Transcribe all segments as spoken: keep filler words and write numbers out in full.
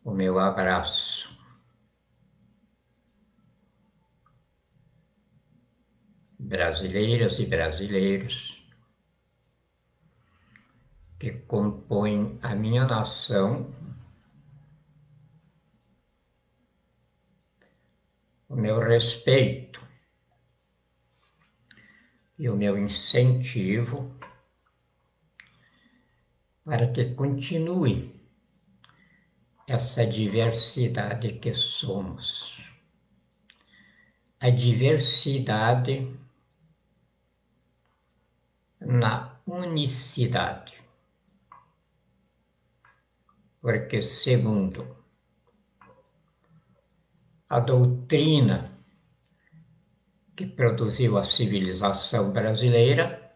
o meu abraço. Brasileiras e brasileiros que compõem a minha nação, o meu respeito e o meu incentivo para que continue essa diversidade que somos. A diversidade na unicidade. Porque, segundo a doutrina que produziu a civilização brasileira,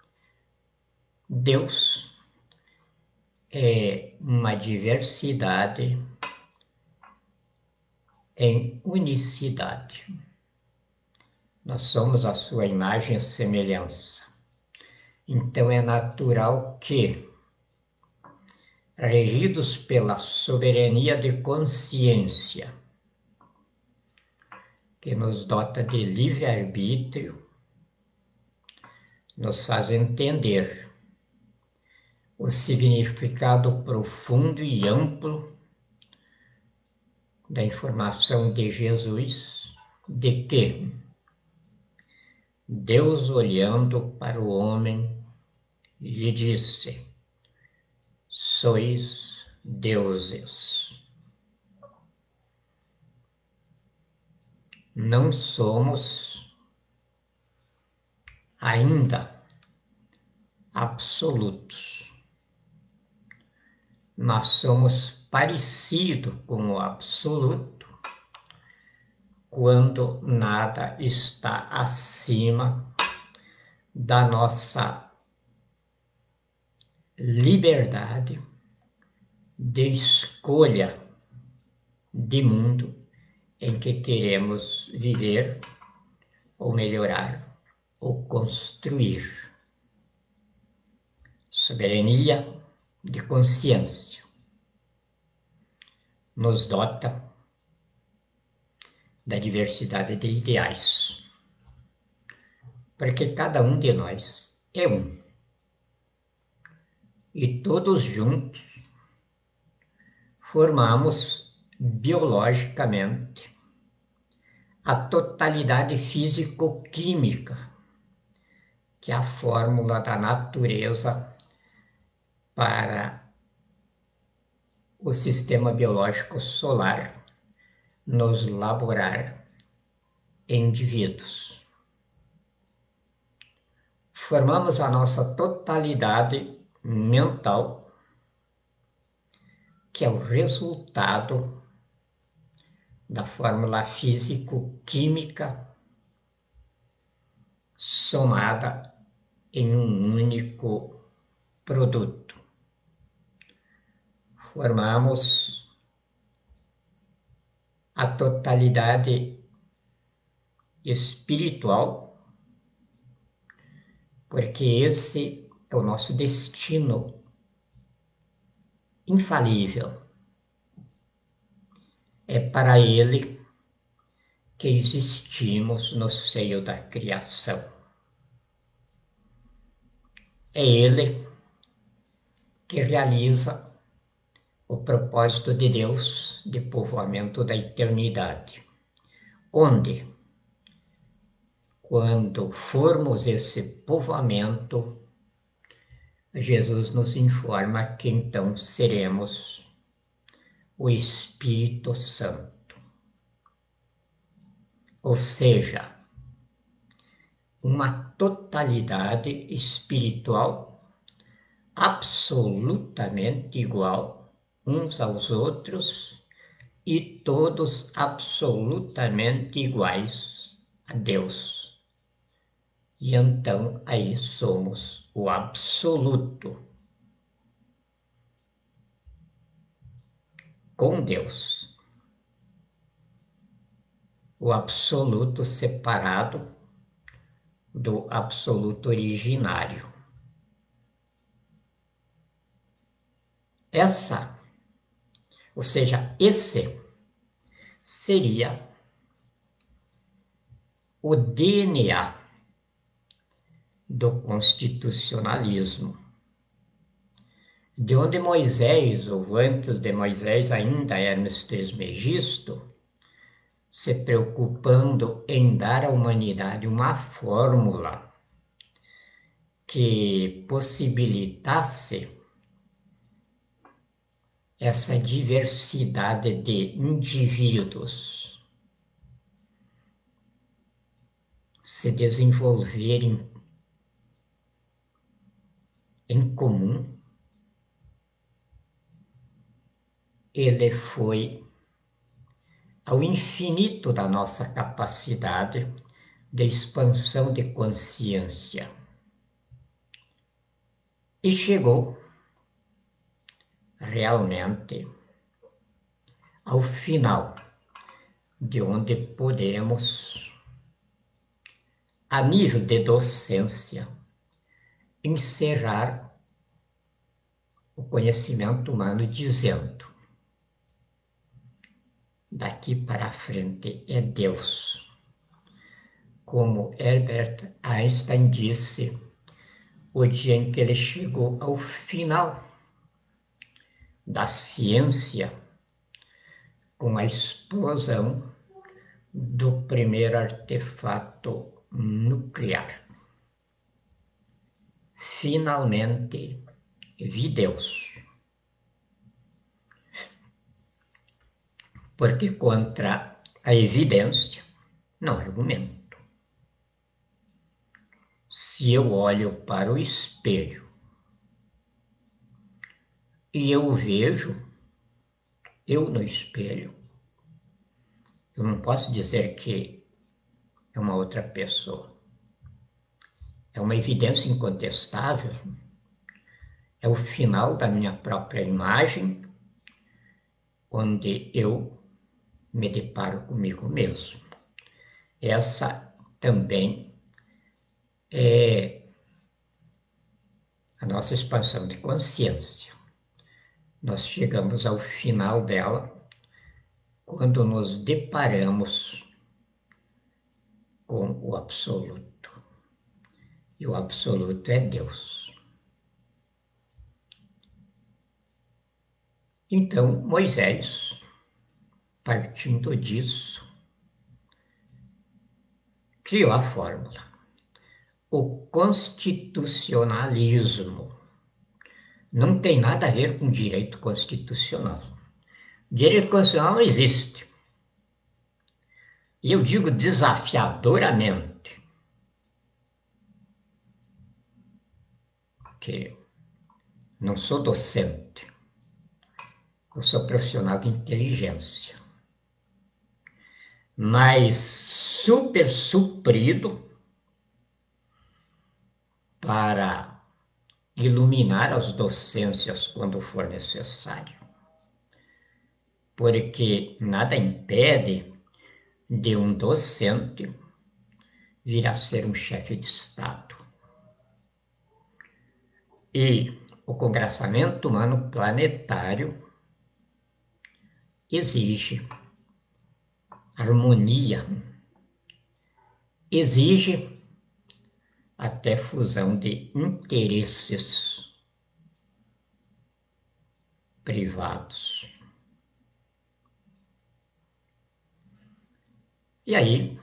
Deus é uma diversidade em unicidade. Nós somos a sua imagem e semelhança. Então é natural que, regidos pela soberania de consciência, que nos dota de livre-arbítrio, nos faz entender o significado profundo e amplo da informação de Jesus, de que Deus, olhando para o homem, lhe disse: sois deuses. Não somos ainda absolutos. Nós somos parecidos com o absoluto quando nada está acima da nossa liberdade de escolha de mundo em que queremos viver, ou melhorar, ou construir. Soberania de consciência nos dota da diversidade de ideais, porque cada um de nós é um. E todos juntos formamos biologicamente a totalidade físico-química, que é a fórmula da natureza para o sistema biológico solar nos laborar indivíduos. Formamos a nossa totalidade mental, que é o resultado da fórmula físico-química somada em um único produto. Formamos a totalidade espiritual, porque esse é o nosso destino infalível. É para ele que existimos no seio da criação. É ele que realiza o propósito de Deus de povoamento da eternidade, onde, quando formos esse povoamento, Jesus nos informa que então seremos o Espírito Santo. Ou seja, uma totalidade espiritual absolutamente igual uns aos outros e todos absolutamente iguais a Deus. E então aí somos o absoluto com Deus. O absoluto separado do absoluto originário. Essa Ou seja, esse seria o D N A do constitucionalismo, de onde Moisés, ou antes de Moisés ainda Hermes Trismegisto, se preocupando em dar à humanidade uma fórmula que possibilitasse essa diversidade de indivíduos se desenvolverem em comum, ele foi ao infinito da nossa capacidade de expansão de consciência. E chegou realmente ao final, de onde podemos, a nível de docência, encerrar o conhecimento humano dizendo: daqui para frente é Deus. Como Albert Einstein disse, o dia em que ele chegou ao final da ciência, com a explosão do primeiro artefato nuclear. Finalmente vi Deus. Porque contra a evidência não argumento. Se eu olho para o espelho e eu vejo eu no espelho, eu não posso dizer que é uma outra pessoa. É uma evidência incontestável. É o final da minha própria imagem, onde eu me deparo comigo mesmo. Essa também é a nossa expansão de consciência. Nós chegamos ao final dela quando nos deparamos com o absoluto. E o absoluto é Deus. Então, Moisés, partindo disso, criou a fórmula. O constitucionalismo não tem nada a ver com direito constitucional. Direito constitucional não existe. E eu digo desafiadoramente que não sou docente, eu sou profissional de inteligência, mas super suprido para iluminar as docências quando for necessário. Porque nada impede de um docente vir a ser um chefe de Estado. E o congraçamento humano planetário exige harmonia, exige até fusão de interesses privados. E aí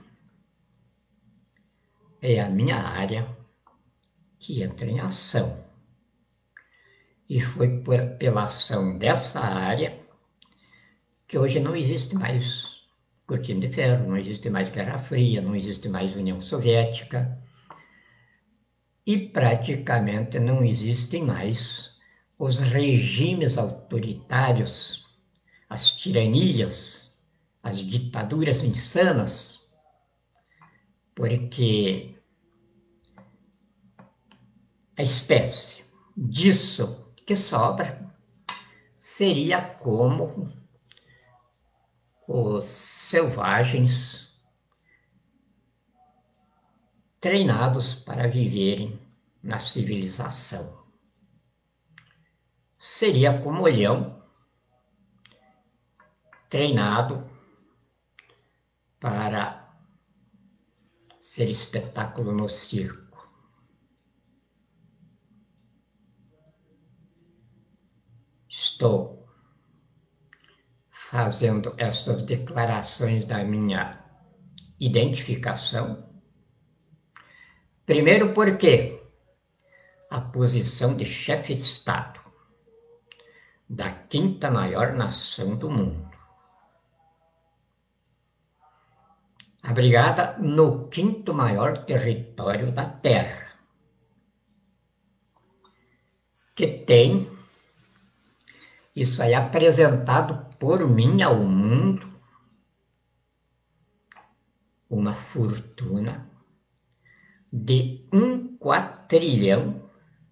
é a minha área que entra em ação. E foi por, pela ação dessa área que hoje não existe mais cortina de ferro, não existe mais Guerra Fria, não existe mais União Soviética. E praticamente não existem mais os regimes autoritários, as tiranias, as ditaduras insanas, porque a espécie disso que sobra seria como os selvagens treinados para viverem na civilização. Seria como o leão treinado para ser espetáculo no circo. Estou fazendo essas declarações da minha identificação. Primeiro porque a posição de chefe de Estado da quinta maior nação do mundo, abrigada no quinto maior território da Terra, que tem, isso aí apresentado por mim ao mundo, uma fortuna de um quatrilhão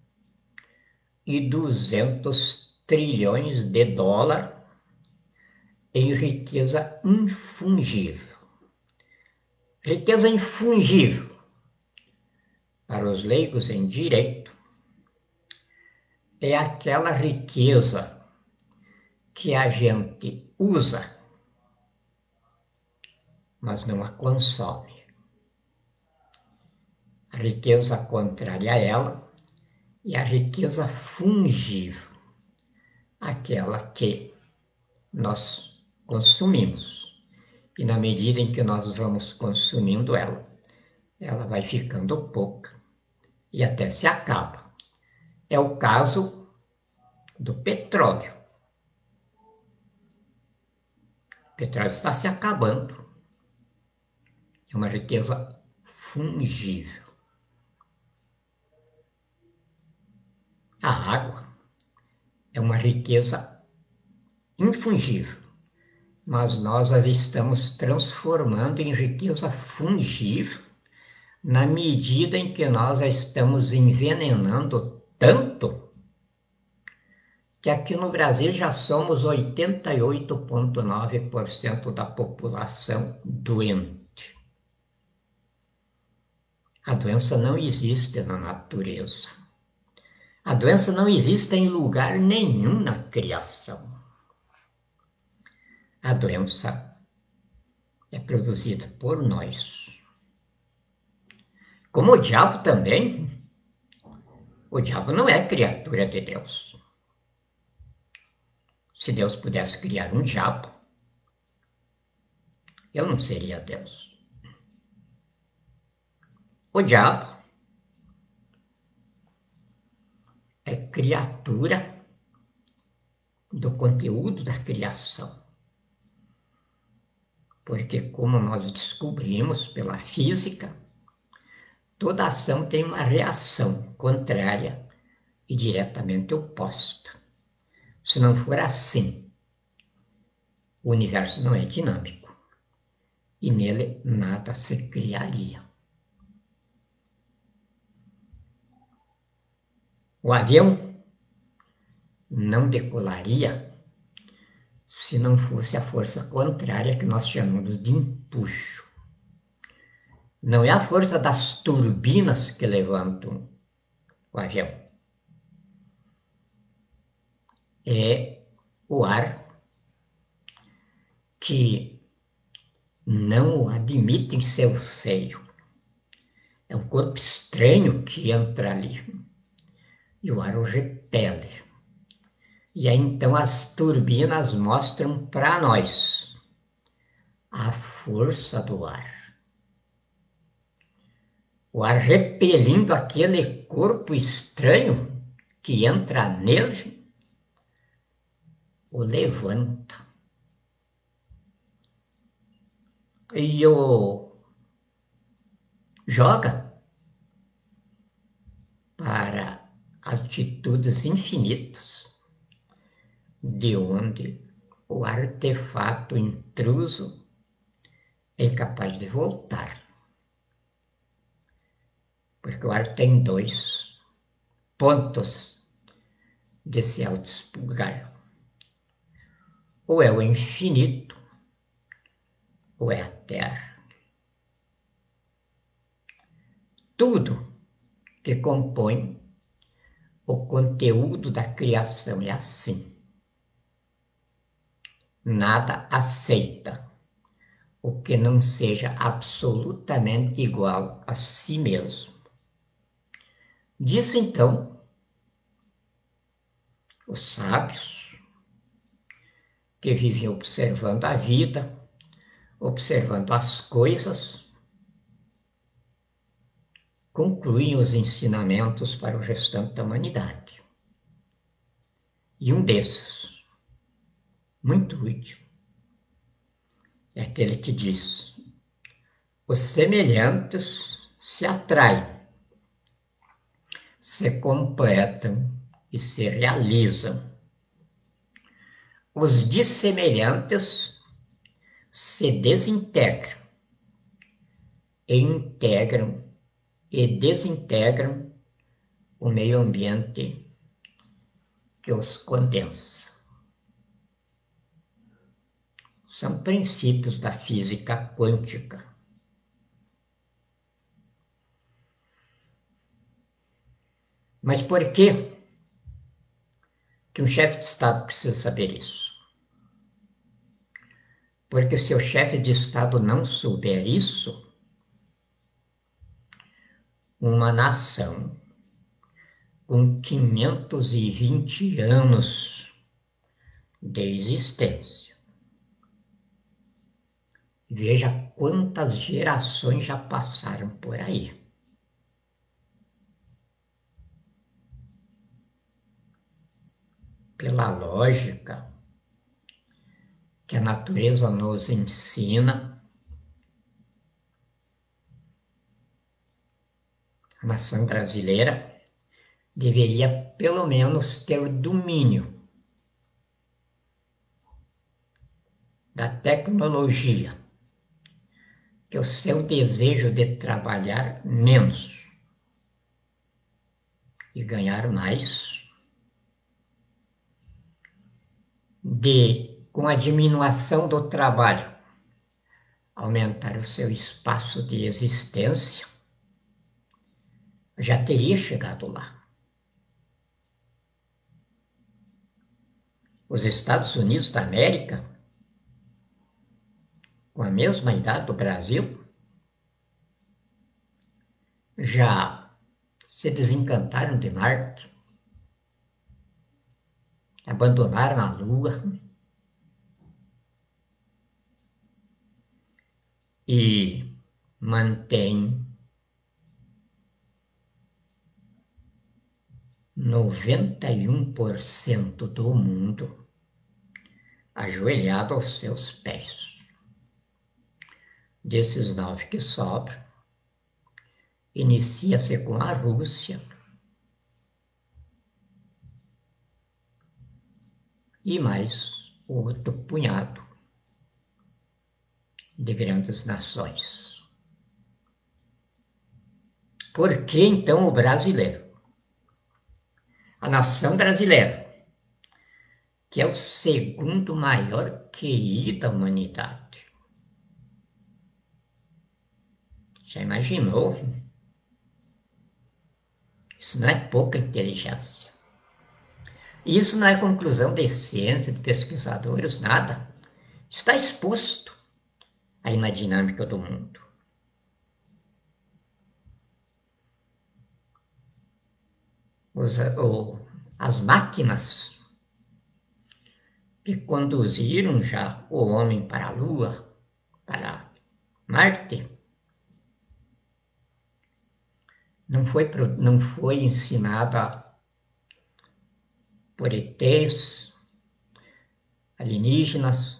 e duzentos trilhões de dólar em riqueza infungível. Riqueza infungível, para os leigos em direito, é aquela riqueza que a gente usa, mas não a consome. A riqueza contrária a ela é a riqueza fungível, aquela que nós consumimos. E na medida em que nós vamos consumindo ela, ela vai ficando pouca e até se acaba. É o caso do petróleo. O petróleo está se acabando. É uma riqueza fungível. A água é uma riqueza infungível, mas nós a estamos transformando em riqueza fungível na medida em que nós a estamos envenenando tanto que aqui no Brasil já somos oitenta e oito vírgula nove por cento da população doente. A doença não existe na natureza. A doença não existe em lugar nenhum na criação. A doença é produzida por nós. Como o diabo também, o diabo não é criatura de Deus. Se Deus pudesse criar um diabo, eu não seria Deus. O diabo é criatura do conteúdo da criação. Porque, como nós descobrimos pela física, toda ação tem uma reação contrária e diretamente oposta. Se não for assim, o universo não é dinâmico e nele nada se criaria. O avião não decolaria se não fosse a força contrária que nós chamamos de empuxo. Não é a força das turbinas que levantam o avião. É o ar que não o admite em seu seio. É um corpo estranho que entra ali. E o ar o repele. E aí então as turbinas mostram para nós a força do ar. O ar repelindo aquele corpo estranho que entra nele, o levanta. E o joga para altitudes infinitas, de onde o artefato intruso é incapaz de voltar. Porque o ar tem dois pontos de se autoexpurgar. Ou é o infinito, ou é a Terra. Tudo que compõe o conteúdo da criação é assim. nada aceita o que não seja absolutamente igual a si mesmo. Disso então, os sábios, que vivem observando a vida, observando as coisas, concluem os ensinamentos para o restante da humanidade. E um desses, muito útil, é aquele que diz: os semelhantes se atraem, se completam e se realizam. Os dissemelhantes se desintegram, e integram e desintegram o meio ambiente que os condensa. São princípios da física quântica. Mas por que que um chefe de Estado precisa saber isso? Porque se o chefe de Estado não souber isso, uma nação com quinhentos e vinte anos de existência, veja quantas gerações já passaram por aí. Pela lógica que a natureza nos ensina, a nação brasileira deveria pelo menos ter domínio da tecnologia, que o seu desejo de trabalhar menos e ganhar mais, de, com a diminuição do trabalho, aumentar o seu espaço de existência, já teria chegado lá. Os Estados Unidos da América, com a mesma idade do Brasil, já se desencantaram de Marte, abandonaram a Lua e mantêm noventa e um por cento do mundo ajoelhado aos seus pés. Desses nove que sobram, inicia-se com a Rússia e mais outro punhado de grandes nações. Por que então o brasileiro? A nação brasileira, que é o segundo maior Q I da humanidade. Já imaginou? Isso não é pouca inteligência. Isso não é conclusão de ciência, de pesquisadores, nada. Está exposto aí na dinâmica do mundo. Os, o, as máquinas que conduziram já o homem para a Lua, para Marte, não foi, não foi ensinada por E Tês, alienígenas,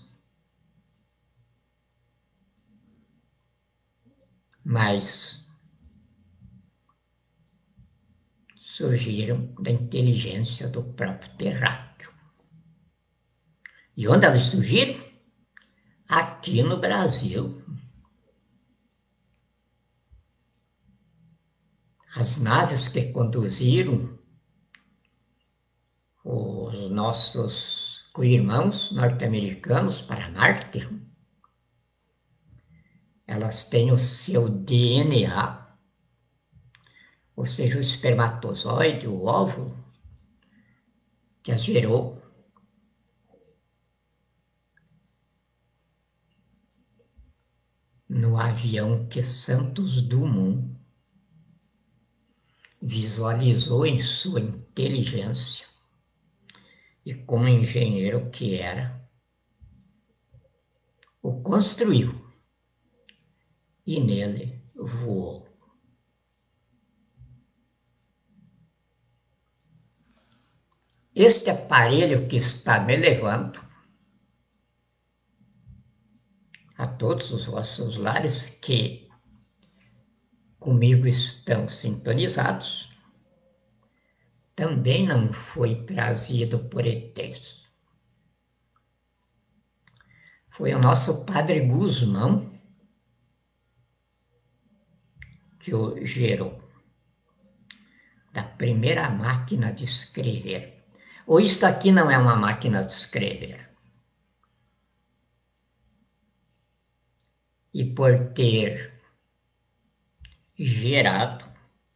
mas surgiram da inteligência do próprio terráqueo. E onde elas surgiram? Aqui no Brasil. As naves que conduziram os nossos co-irmãos norte-americanos para Marte, elas têm o seu D N A, ou seja, o espermatozoide, o óvulo, que as gerou, no avião que Santos Dumont visualizou em sua inteligência e como engenheiro que era, o construiu e nele voou. Este aparelho que está me levando a todos os vossos lares que comigo estão sintonizados, também não foi trazido por E Tês. Foi o nosso padre Guzmão que o gerou, da primeira máquina de escrever. Ou isto aqui não é uma máquina de escrever. E por ter gerado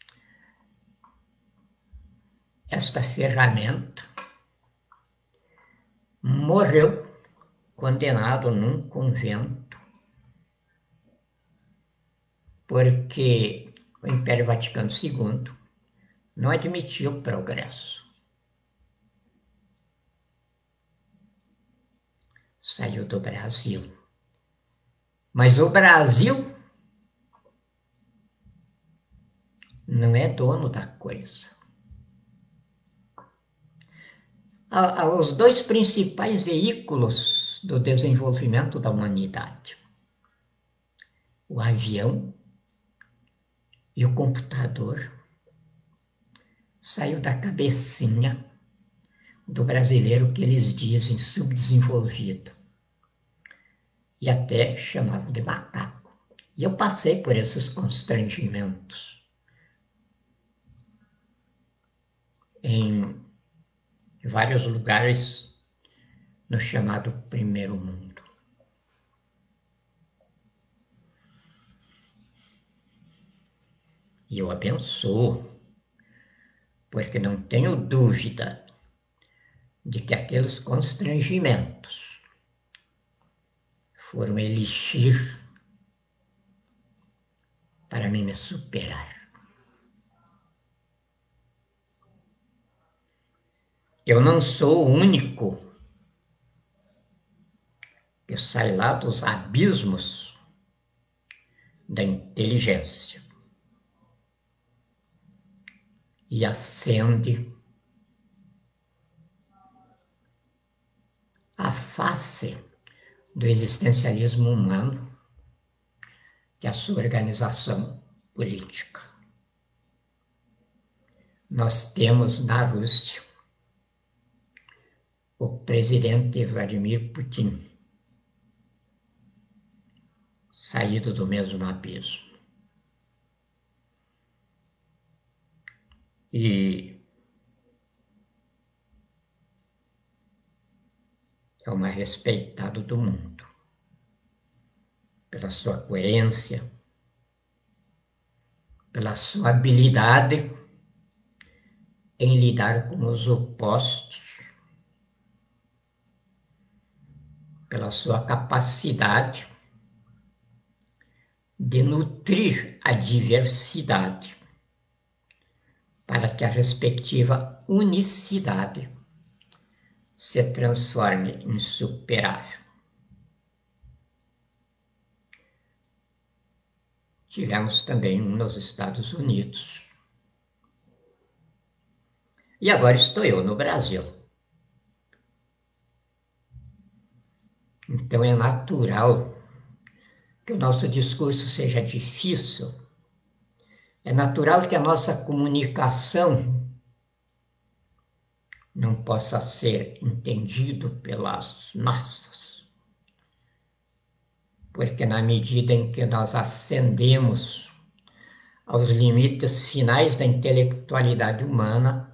esta ferramenta, morreu condenado num convento, porque o Império Vaticano segundo não admitiu progresso. Saiu do Brasil. Mas o Brasil não é dono da coisa. Os dois principais veículos do desenvolvimento da humanidade, o avião e o computador, saiu da cabecinha do brasileiro que eles dizem subdesenvolvido. E até chamavam de macaco. E eu passei por esses constrangimentos em vários lugares no chamado primeiro mundo. E eu abençoo, porque não tenho dúvida de que aqueles constrangimentos foram elixir para mim me superar. Eu não sou o único que sai lá dos abismos da inteligência e acende a face do existencialismo humano, que é a sua organização política. Nós temos na Rússia o presidente Vladimir Putin, saído do mesmo abismo. E é o mais respeitado do mundo, pela sua coerência, pela sua habilidade em lidar com os opostos, pela sua capacidade de nutrir a diversidade para que a respectiva unicidade se transforme insuperável. Tivemos também um nos Estados Unidos. E agora estou eu no Brasil. Então é natural que o nosso discurso seja difícil. É natural que a nossa comunicação não possa ser entendido pelas massas. Porque na medida em que nós ascendemos aos limites finais da intelectualidade humana,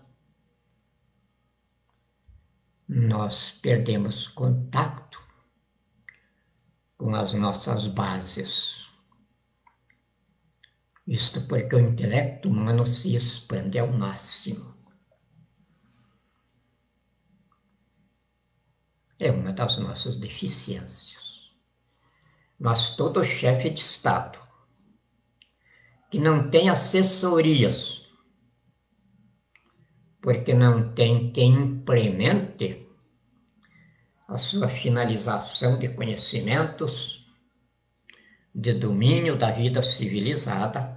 nós perdemos contato com as nossas bases. Isto porque o intelecto humano se expande ao máximo. É uma das nossas deficiências. Mas todo chefe de Estado que não tem assessorias, porque não tem quem implemente a sua finalização de conhecimentos, de domínio da vida civilizada,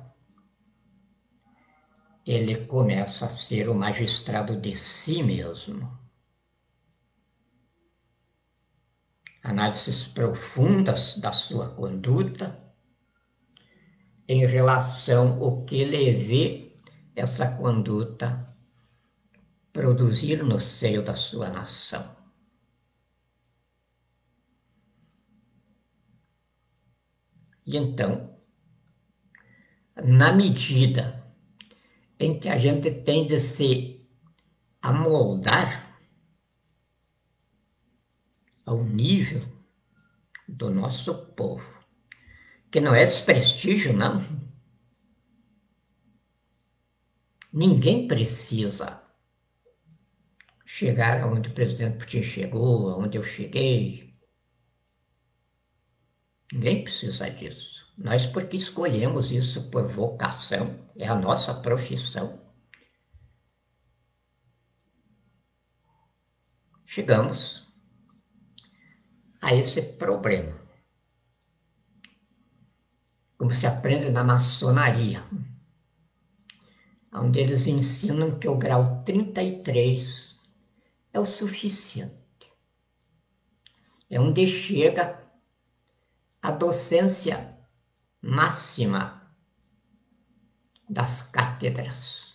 ele começa a ser o magistrado de si mesmo. Análises profundas da sua conduta em relação ao que ele vê essa conduta produzir no seio da sua nação. E então, na medida em que a gente tem de se amoldar ao nível do nosso povo, que não é desprestígio, não. Ninguém precisa chegar onde o presidente Putin chegou, onde eu cheguei. Ninguém precisa disso. Nós, porque escolhemos isso por vocação, é a nossa profissão. Chegamos a esse problema. Como se aprende na maçonaria, onde eles ensinam que o grau trinta e três é o suficiente. É onde chega a docência máxima das cátedras.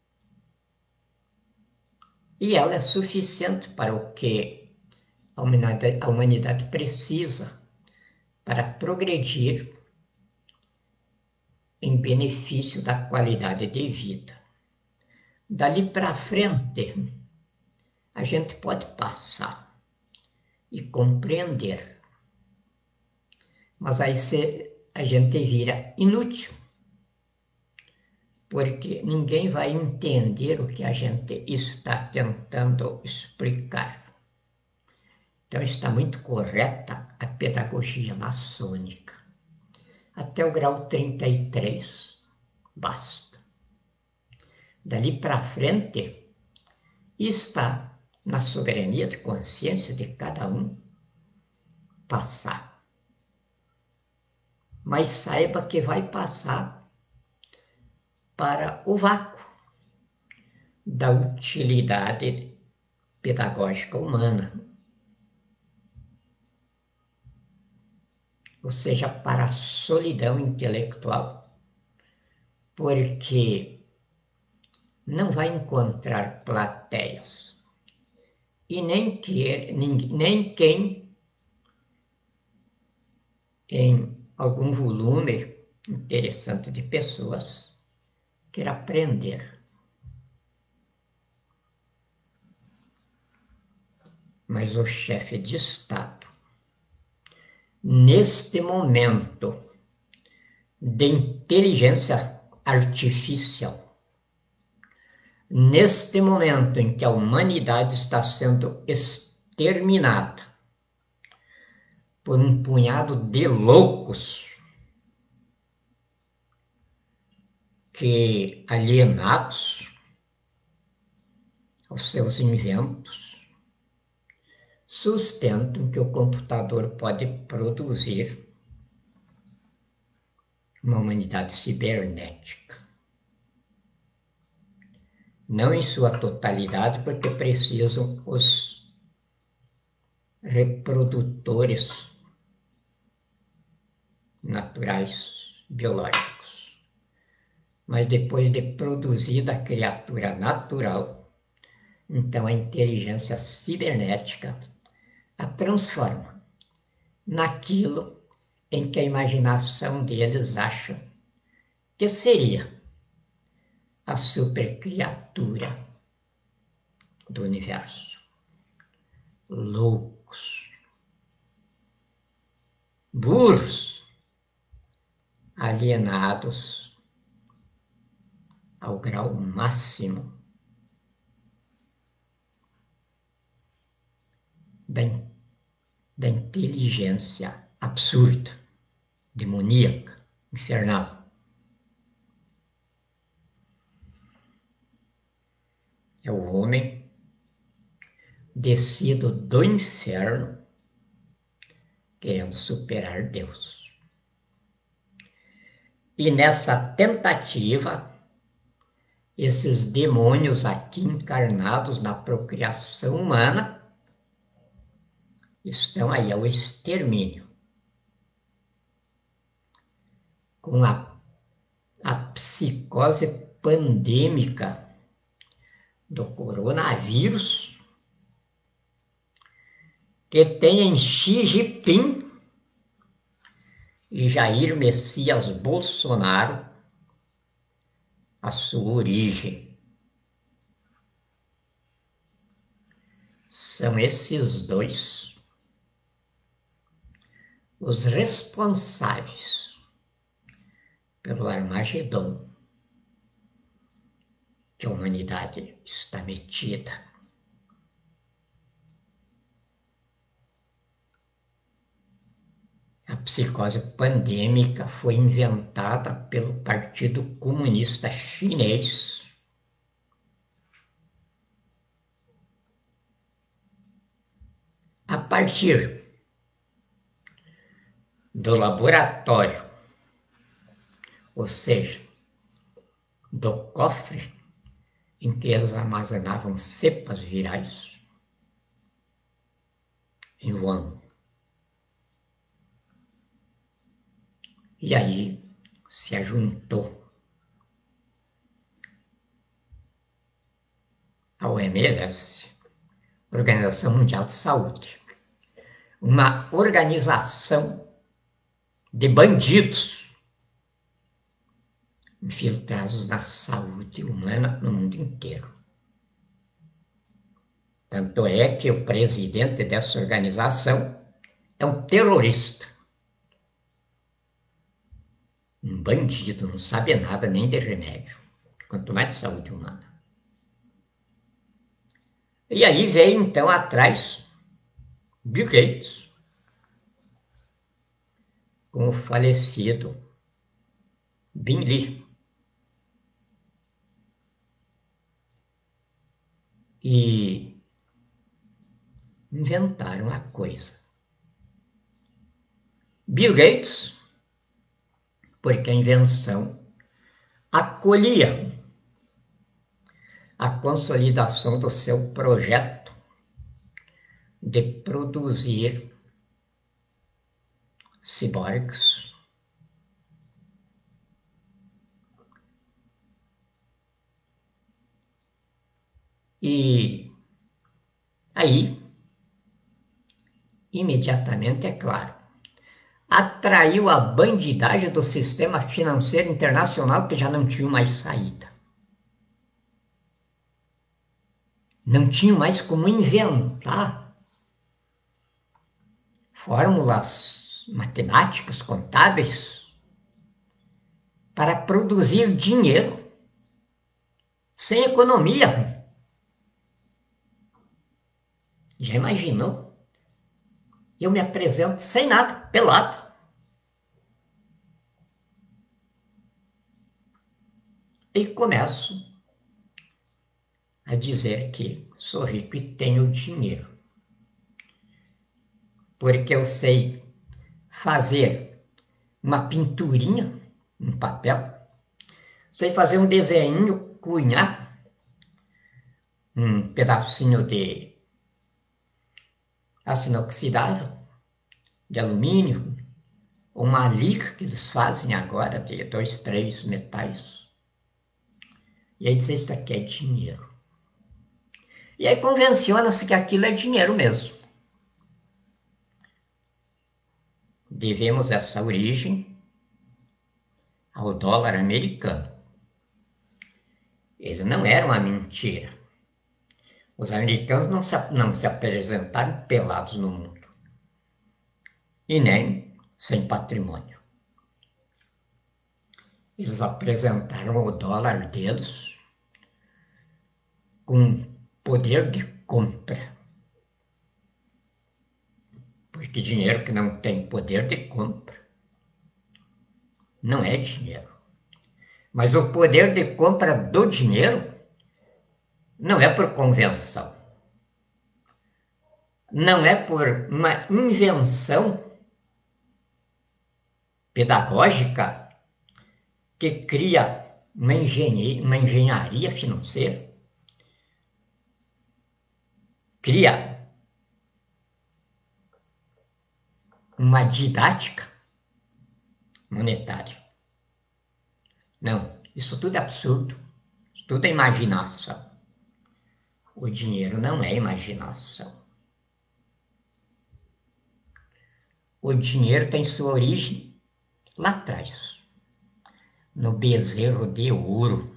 E ela é suficiente para o que a humanidade, a humanidade precisa para progredir em benefício da qualidade de vida. Dali para frente, a gente pode passar e compreender, mas aí a gente vira inútil, porque ninguém vai entender o que a gente está tentando explicar. Então está muito correta a pedagogia maçônica. Até o grau trinta e três basta. Dali para frente está na soberania de consciência de cada um passar. Mas saiba que vai passar para o vácuo da utilidade pedagógica humana. Ou seja, para a solidão intelectual, porque não vai encontrar plateias e nem, que, nem, nem quem, em algum volume interessante de pessoas, queira aprender. Mas o chefe de Estado, neste momento de inteligência artificial, neste momento em que a humanidade está sendo exterminada por um punhado de loucos que, alienados aos seus inventos, sustentam que o computador pode produzir uma humanidade cibernética. Não em sua totalidade, porque precisam os reprodutores naturais, biológicos. Mas depois de produzida a criatura natural, então a inteligência cibernética a transforma naquilo em que a imaginação deles acha que seria a supercriatura do universo. Loucos, burros, alienados ao grau máximo da, da inteligência absurda. demoníaca, infernal. É o homem descido do inferno querendo superar Deus. E nessa tentativa, esses demônios aqui encarnados na procriação humana estão aí ao extermínio. Com a, a psicose pandêmica do coronavírus, que tem em Xi Jinping e Jair Messias Bolsonaro a sua origem. São esses dois os responsáveis pelo Armagedon que a humanidade está metida. A psicose pandêmica foi inventada pelo Partido Comunista Chinês a partir do laboratório, ou seja, do cofre em que eles armazenavam cepas virais em Wuhan. E aí se ajuntou a O M S, Organização Mundial de Saúde, uma organização de bandidos infiltrados na saúde humana no mundo inteiro. Tanto é que o presidente dessa organização é um terrorista. Um bandido, não sabe nada nem de remédio, quanto mais de saúde humana. E aí veio então atrás Bill Gates, com o falecido Bin Lee. E inventaram a coisa. Bill Gates, porque a invenção acolhia a consolidação do seu projeto de produzir ciborgues e aí, imediatamente, é claro, atraiu a bandidagem do sistema financeiro internacional que já não tinha mais saída. Não tinha mais como inventar fórmulas matemáticas, contábeis, para produzir dinheiro sem economia. Já imaginou? Eu me apresento sem nada, pelado. E começo a dizer que sou rico e tenho dinheiro. Porque eu sei fazer uma pinturinha, um papel, sei fazer um desenho, cunhar um pedacinho de aço inoxidável, de alumínio, uma liga que eles fazem agora de dois, três metais. E aí diz, isso aqui é dinheiro. E aí convenciona-se que aquilo é dinheiro mesmo. Devemos essa origem ao dólar americano. Ele não era uma mentira. Os americanos não se, não se apresentaram pelados no mundo. E nem sem patrimônio. Eles apresentaram o dólar deles com poder de compra. Porque dinheiro que não tem poder de compra não é dinheiro. Mas o poder de compra do dinheiro não é por convenção. Não é por uma invenção pedagógica que cria uma engenharia, uma engenharia financeira, cria uma didática monetária. Não, isso tudo é absurdo, isso tudo é imaginação. O dinheiro não é imaginação. O dinheiro tem sua origem lá atrás, no bezerro de ouro.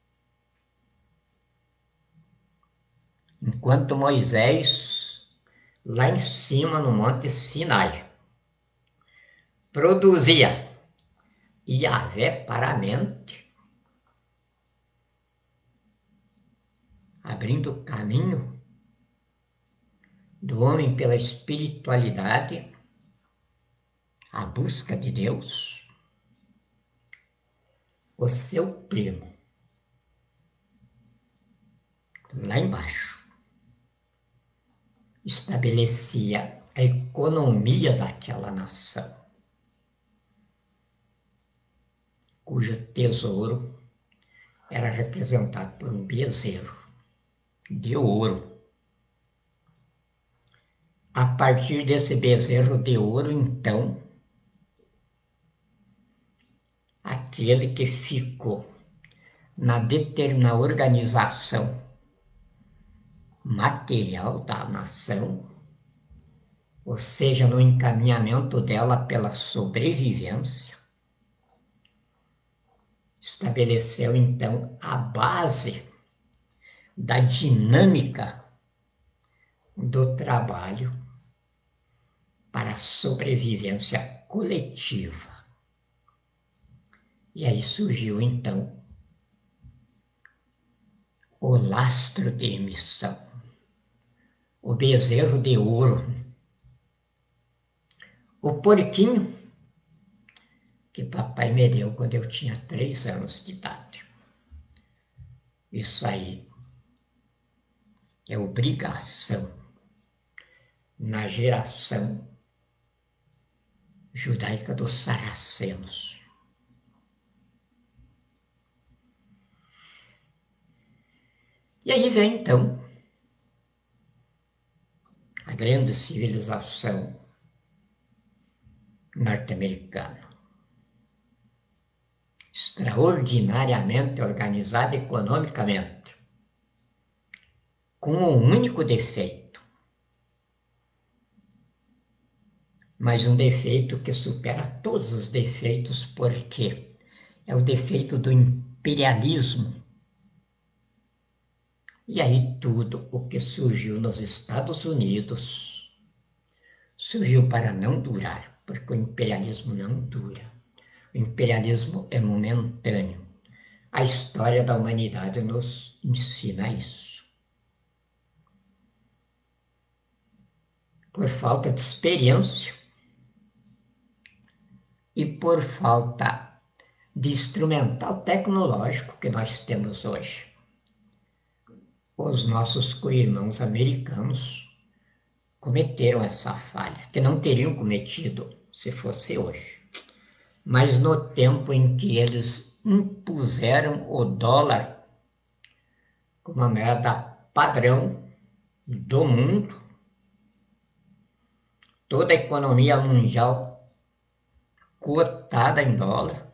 Enquanto Moisés, lá em cima no Monte Sinai, produzia Yahvé para a mente, abrindo caminho do homem pela espiritualidade, a busca de Deus, o seu primo, lá embaixo, estabelecia a economia daquela nação, cujo tesouro era representado por um bezerro de ouro. A partir desse bezerro de ouro, então, aquele que ficou na determinada organização material da nação, ou seja, no encaminhamento dela pela sobrevivência, estabeleceu então a base da dinâmica do trabalho para a sobrevivência coletiva. E aí surgiu então o lastro de emissão, o bezerro de ouro, o porquinho que papai me deu quando eu tinha três anos de idade. Isso aí é obrigação na geração judaica dos saracenos. E aí vem então a grande civilização norte-americana, extraordinariamente organizada economicamente, com um único defeito, mas um defeito que supera todos os defeitos, porque é o defeito do imperialismo. E aí tudo o que surgiu nos Estados Unidos surgiu para não durar, porque o imperialismo não dura. O imperialismo é momentâneo. A história da humanidade nos ensina isso. Por falta de experiência e por falta de instrumental tecnológico que nós temos hoje, os nossos co-irmãos americanos cometeram essa falha, que não teriam cometido se fosse hoje. Mas no tempo em que eles impuseram o dólar como a moeda padrão do mundo, toda a economia mundial cotada em dólar,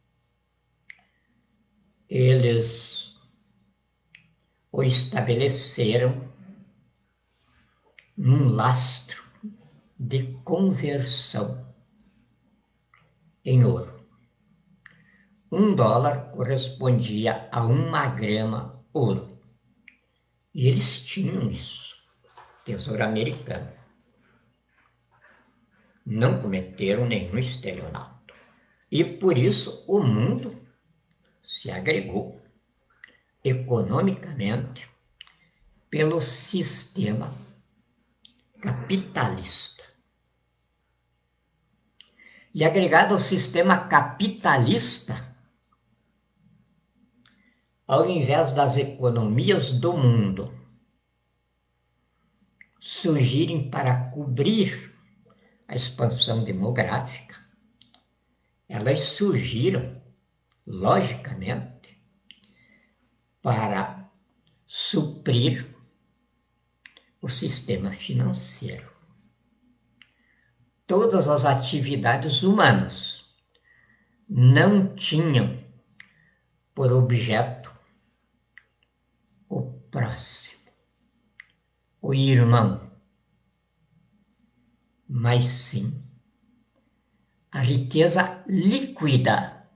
eles o estabeleceram num lastro de conversão em ouro. Um dólar correspondia a uma grama ouro. E eles tinham isso. Tesouro americano. Não cometeram nenhum estelionato. E por isso o mundo se agregou economicamente pelo sistema capitalista. E agregado ao sistema capitalista, ao invés das economias do mundo surgirem para cobrir a expansão demográfica, elas surgiram, logicamente, para suprir o sistema financeiro. Todas as atividades humanas não tinham por objeto o próximo, o irmão, mas sim a riqueza líquida,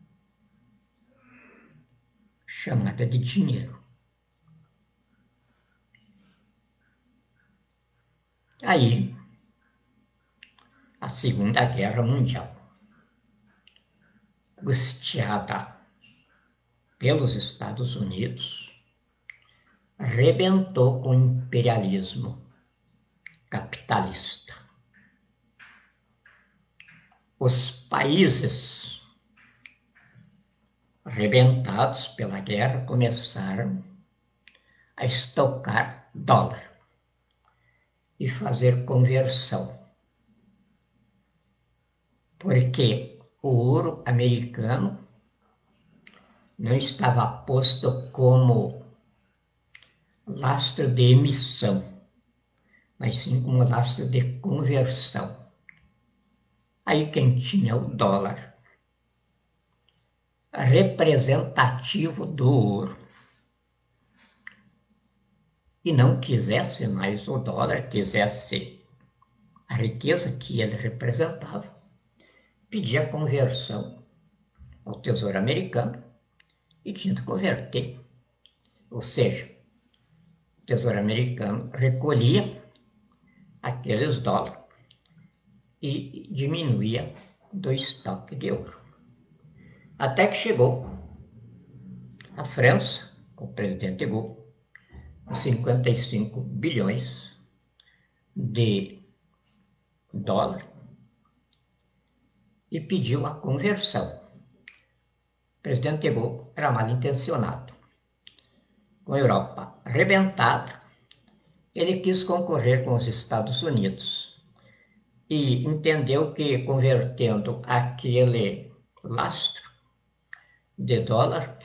chamada de dinheiro. Aí, a Segunda Guerra Mundial, custeada pelos Estados Unidos, rebentou com o imperialismo capitalista. Os países arrebentados pela guerra começaram a estocar dólar e fazer conversão, porque o ouro americano não estava posto como lastro de emissão, mas sim como lastro de conversão. Aí quem tinha o dólar representativo do ouro e não quisesse mais o dólar, quisesse a riqueza que ele representava, pedia conversão ao Tesouro Americano e tinha de converter. Ou seja, o Tesouro Americano recolhia aqueles dólares e diminuía do estoque de ouro. Até que chegou a França, com o presidente de Gaulle, com cinquenta e cinco bilhões de dólar e pediu a conversão. O presidente de Gaulle era mal intencionado. Com a Europa arrebentada, ele quis concorrer com os Estados Unidos e entendeu que convertendo aquele lastro de dólar,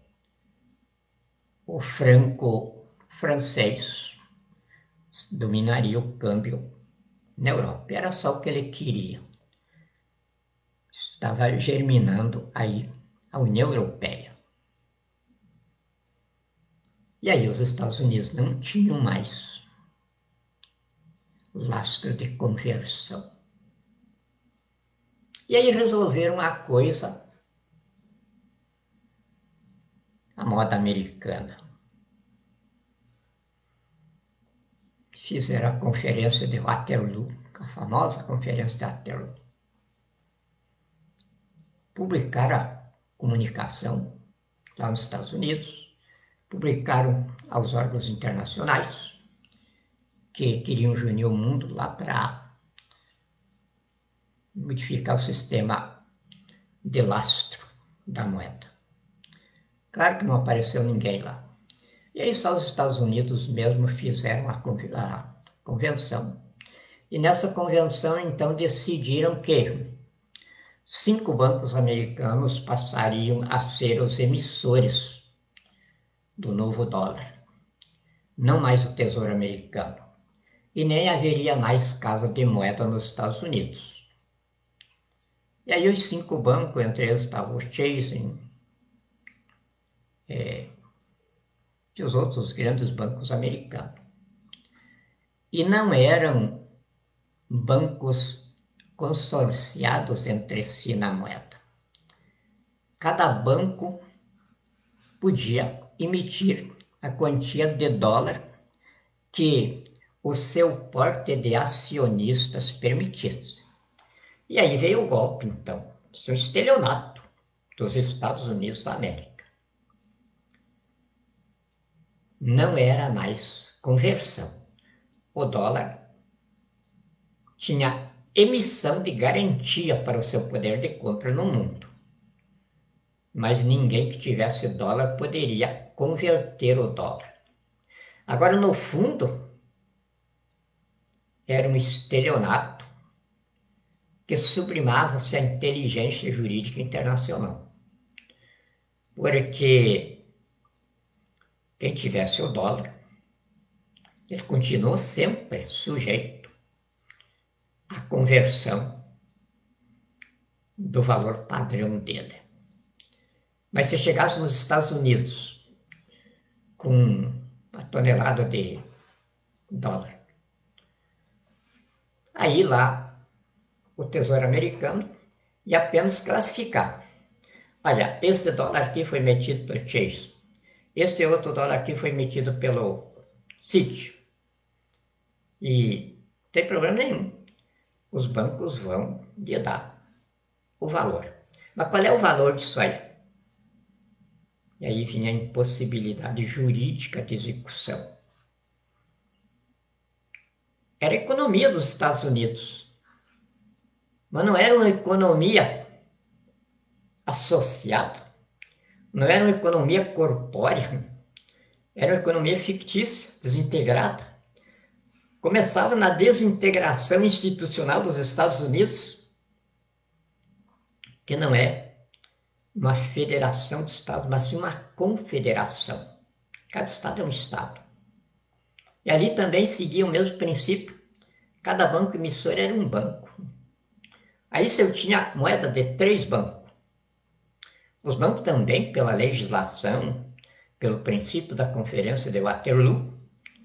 o franco francês dominaria o câmbio na Europa. Era só o que ele queria. Estava germinando aí a União Europeia. E aí os Estados Unidos não tinham mais lastro de conversão. E aí resolveram a coisa à moda americana. Fizeram a conferência de Waterloo, a famosa conferência de Waterloo. Publicaram a comunicação lá nos Estados Unidos, publicaram aos órgãos internacionais que queriam unir o mundo lá para modificar o sistema de lastro da moeda. Claro que não apareceu ninguém lá. E aí só os Estados Unidos mesmo fizeram a convenção. E nessa convenção, então, decidiram que cinco bancos americanos passariam a ser os emissores do novo dólar. Não mais o Tesouro Americano. E nem haveria mais casa de moeda nos Estados Unidos. E aí os cinco bancos, entre eles estavam o Chase, é, e os outros grandes bancos americanos. E não eram bancos consorciados entre si na moeda. Cada banco podia emitir a quantia de dólar que o seu porte de acionistas permitisse. E aí veio o golpe, então, o seu estelionato dos Estados Unidos da América. Não era mais conversão. O dólar tinha emissão de garantia para o seu poder de compra no mundo. Mas ninguém que tivesse dólar poderia converter o dólar. Agora, no fundo, era um estelionato que sublimava-se a inteligência jurídica internacional. Porque quem tivesse o dólar, ele continuou sempre sujeito à conversão do valor padrão dele. Mas se chegasse nos Estados Unidos com uma tonelada de dólar, aí lá o Tesouro Americano ia apenas classificar. Olha, este dólar aqui foi emitido pelo Chase. Este outro dólar aqui foi emitido pelo Citi. E não tem problema nenhum. Os bancos vão lhe dar o valor. Mas qual é o valor disso aí? E aí vinha a impossibilidade jurídica de execução. Era a economia dos Estados Unidos. Mas não era uma economia associada. Não era uma economia corpórea. Era uma economia fictícia, desintegrada. Começava na desintegração institucional dos Estados Unidos, que não é uma federação de estados, mas sim uma confederação. Cada estado é um estado. E ali também seguia o mesmo princípio. Cada banco emissor era um banco. Aí se eu tinha moeda de três bancos. Os bancos também, pela legislação, pelo princípio da Conferência de Waterloo,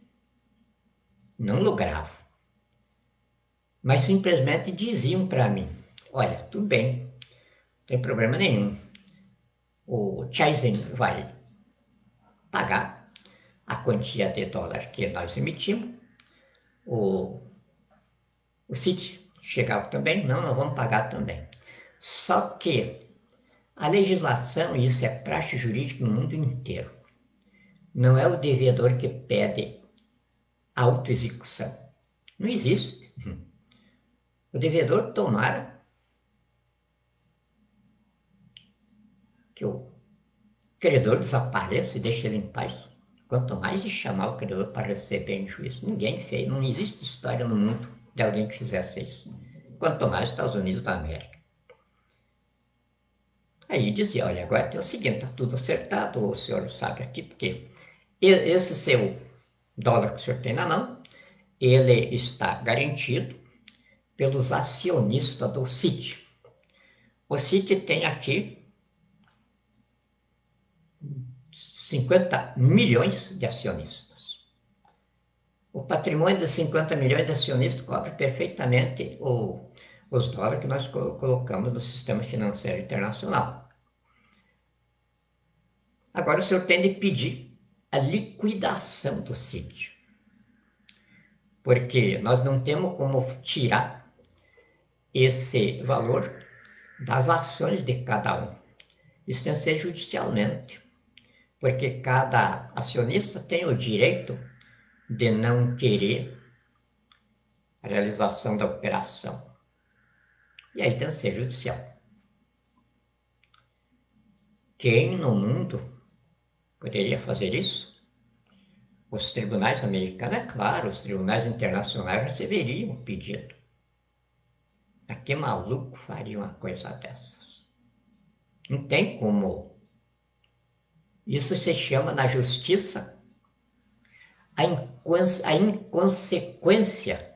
não lucravam. Mas simplesmente diziam para mim, olha, tudo bem, não tem problema nenhum. O Chase vai pagar a quantia de dólar que nós emitimos. O, o Citi chegava também, não, nós vamos pagar também. Só que a legislação, e isso é praxe jurídica no mundo inteiro, não é o devedor que pede autoexecução. Não existe. O devedor tomara que o credor desapareça e deixe ele em paz. Quanto mais de chamar o credor para receber em juízo, ninguém fez, não existe história no mundo de alguém que fizesse isso. Quanto mais os Estados Unidos da América. Aí dizia, olha, agora tem o seguinte, está tudo acertado, o senhor sabe aqui, porque esse seu dólar que o senhor tem na mão, ele está garantido pelos acionistas do Citi. O Citi tem aqui cinquenta milhões de acionistas. O patrimônio de cinquenta milhões de acionistas cobre perfeitamente o, os dólares que nós colocamos no sistema financeiro internacional. Agora o senhor tem de pedir a liquidação do Citi. Porque nós não temos como tirar esse valor das ações de cada um. Isso tem que ser judicialmente. Porque cada acionista tem o direito de não querer a realização da operação. E aí tem que ser judicial. Quem no mundo poderia fazer isso? Os tribunais americanos, é claro, os tribunais internacionais receberiam o pedido. Mas que maluco faria uma coisa dessas? Não tem como. Isso se chama na justiça a, incons a inconsequência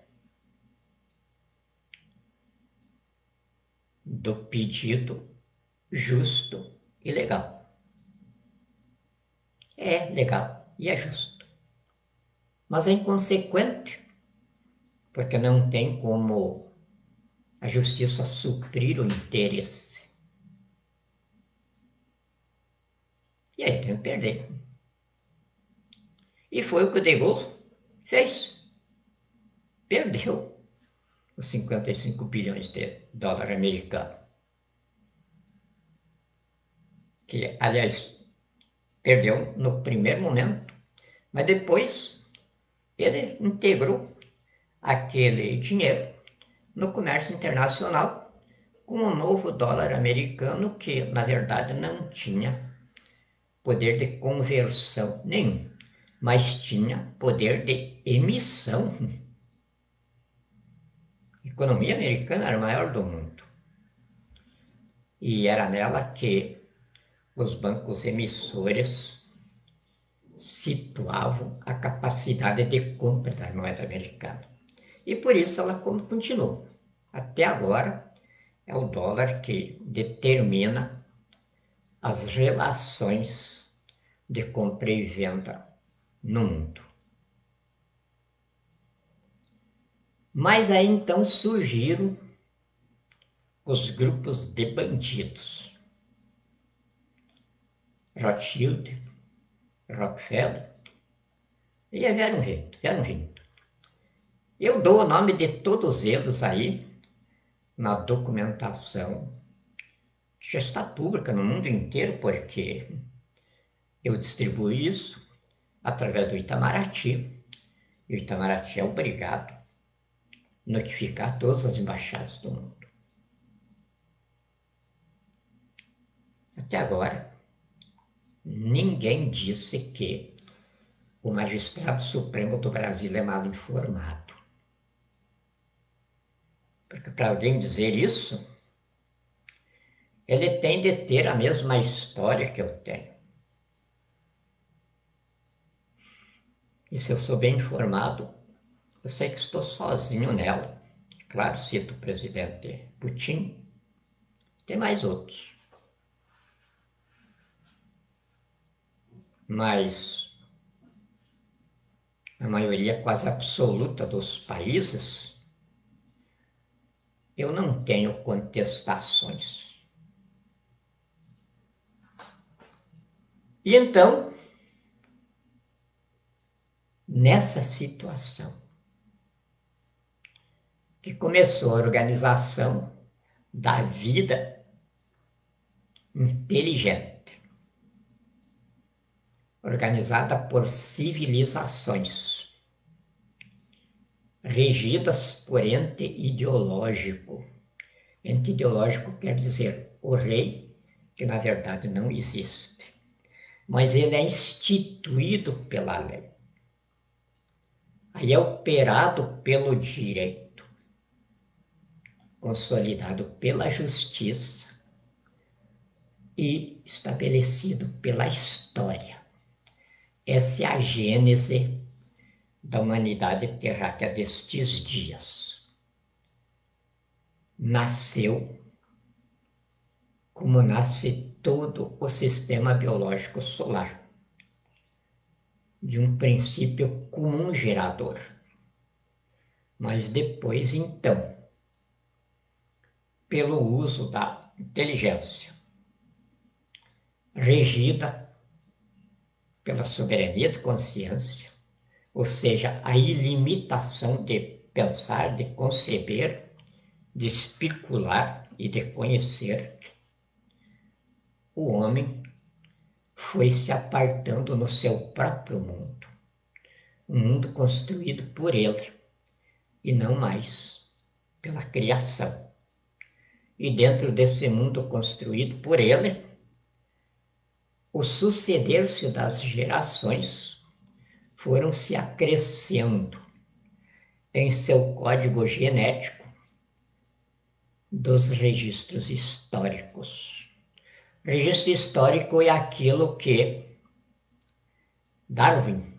do pedido justo e legal. É legal e é justo. Mas é inconsequente, porque não tem como a justiça suprir o interesse. E aí tem que perder. E foi o que o De Gaulle fez. Perdeu os cinquenta e cinco bilhões de dólar americano. Que, aliás, perdeu no primeiro momento, mas depois ele integrou aquele dinheiro no comércio internacional com o novo dólar americano, que na verdade não tinha poder de conversão nenhum, mas tinha poder de emissão. A economia americana era a maior do mundo. E era nela que os bancos emissores situavam a capacidade de compra da moeda americana. E por isso ela continuou. Até agora é o dólar que determina as relações de compra e venda no mundo. Mas aí então surgiram os grupos de bandidos. Rothschild, Rockefeller, e vieram vindo, vieram vindo. Eu dou o nome de todos eles aí na documentação que já está pública no mundo inteiro, porque eu distribuo isso através do Itamaraty, e o Itamaraty é obrigado a notificar todas as embaixadas do mundo. Até agora, ninguém disse que o magistrado supremo do Brasil é mal informado. Porque para alguém dizer isso, ele tem de ter a mesma história que eu tenho. E se eu sou bem informado, eu sei que estou sozinho nela. Claro, cito o presidente Putin, tem mais outros. Mas a maioria quase absoluta dos países, eu não tenho contestações. E então, nessa situação, que começou a organização da vida inteligente, organizada por civilizações, regidas por ente ideológico. Ente ideológico quer dizer o rei, que na verdade não existe, mas ele é instituído pela lei. Aí é operado pelo direito, consolidado pela justiça e estabelecido pela história. Essa é a gênese da humanidade terráquea destes dias. Nasceu como nasce todo o sistema biológico solar, de um princípio comum gerador. Mas depois, então, pelo uso da inteligência, regida pela soberania de consciência, ou seja, a ilimitação de pensar, de conceber, de especular e de conhecer, o homem foi se apartando no seu próprio mundo, um mundo construído por ele e não mais pela criação. E dentro desse mundo construído por ele, o suceder-se das gerações foram se acrescendo em seu código genético dos registros históricos. Registro histórico é aquilo que Darwin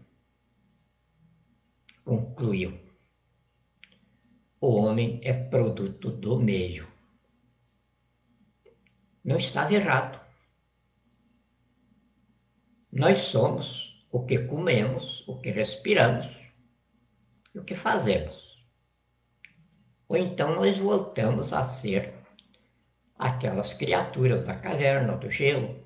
concluiu. O homem é produto do meio. Não estava errado. Nós somos o que comemos, o que respiramos e o que fazemos. Ou então nós voltamos a ser aquelas criaturas da caverna, do gelo.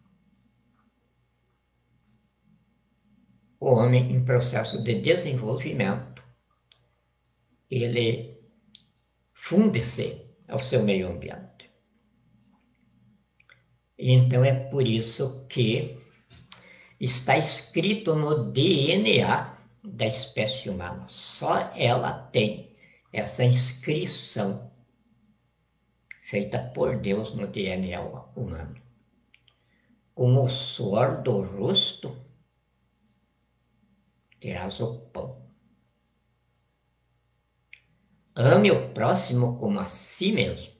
O homem, em processo de desenvolvimento, ele funde-se ao seu meio ambiente. E então é por isso que está escrito no D N A da espécie humana. Só ela tem essa inscrição feita por Deus no D N A humano. Com o suor do rosto terás o pão. Ame o próximo como a si mesmo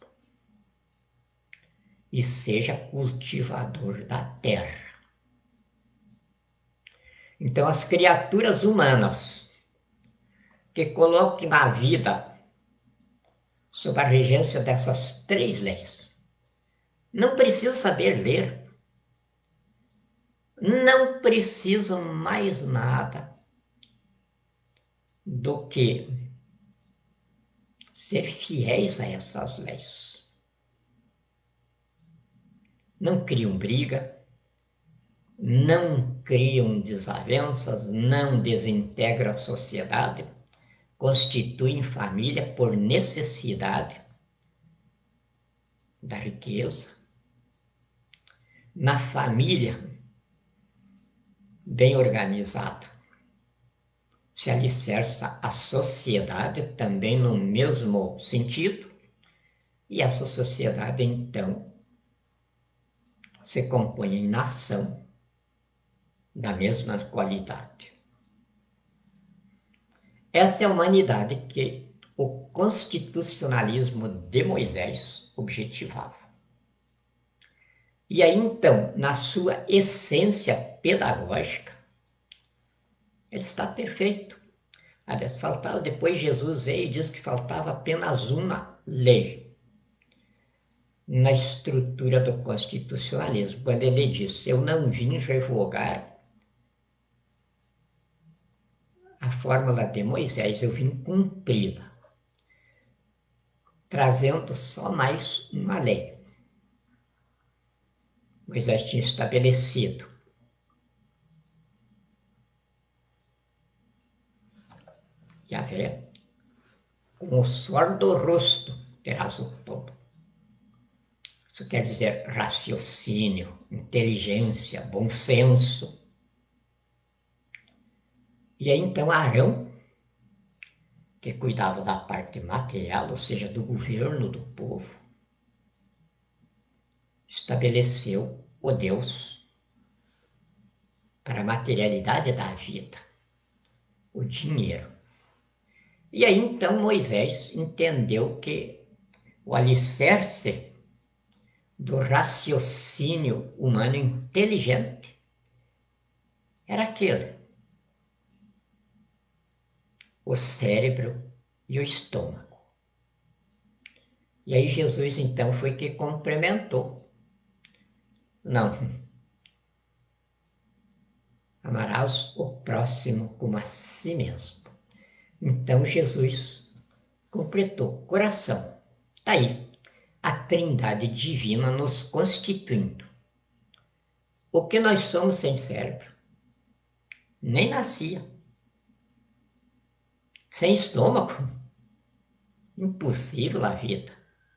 e seja cultivador da terra. Então, as criaturas humanas que coloquem a vida sob a regência dessas três leis não precisam saber ler, não precisam mais nada do que ser fiéis a essas leis. Não criam briga, não criam desavenças, não desintegram a sociedade, constituem família por necessidade da riqueza. Na família bem organizada se alicerça a sociedade também no mesmo sentido, e essa sociedade então se compõe em nação da mesma qualidade. Essa é a humanidade que o constitucionalismo de Moisés objetivava. E aí então, na sua essência pedagógica, ele está perfeito. Aliás, faltava, depois Jesus veio e disse que faltava apenas uma lei na estrutura do constitucionalismo, quando ele disse: eu não vim revogar a fórmula de Moisés, eu vim cumpri-la, trazendo só mais uma lei. Moisés tinha estabelecido Yahvé, com o suor do rosto terás o pão. Isso quer dizer raciocínio, inteligência, bom senso. E aí então Arão, que cuidava da parte material, ou seja, do governo do povo, estabeleceu o Deus para a materialidade da vida, o dinheiro. E aí então Moisés entendeu que o alicerce do raciocínio humano inteligente era aquele: o cérebro e o estômago. E aí Jesus então foi que complementou. Não. Amarás o próximo como a si mesmo. Então Jesus completou. Coração. Está aí a trindade divina nos constituindo. O que nós somos sem cérebro? Nem nascia. Sem estômago? Impossível a vida.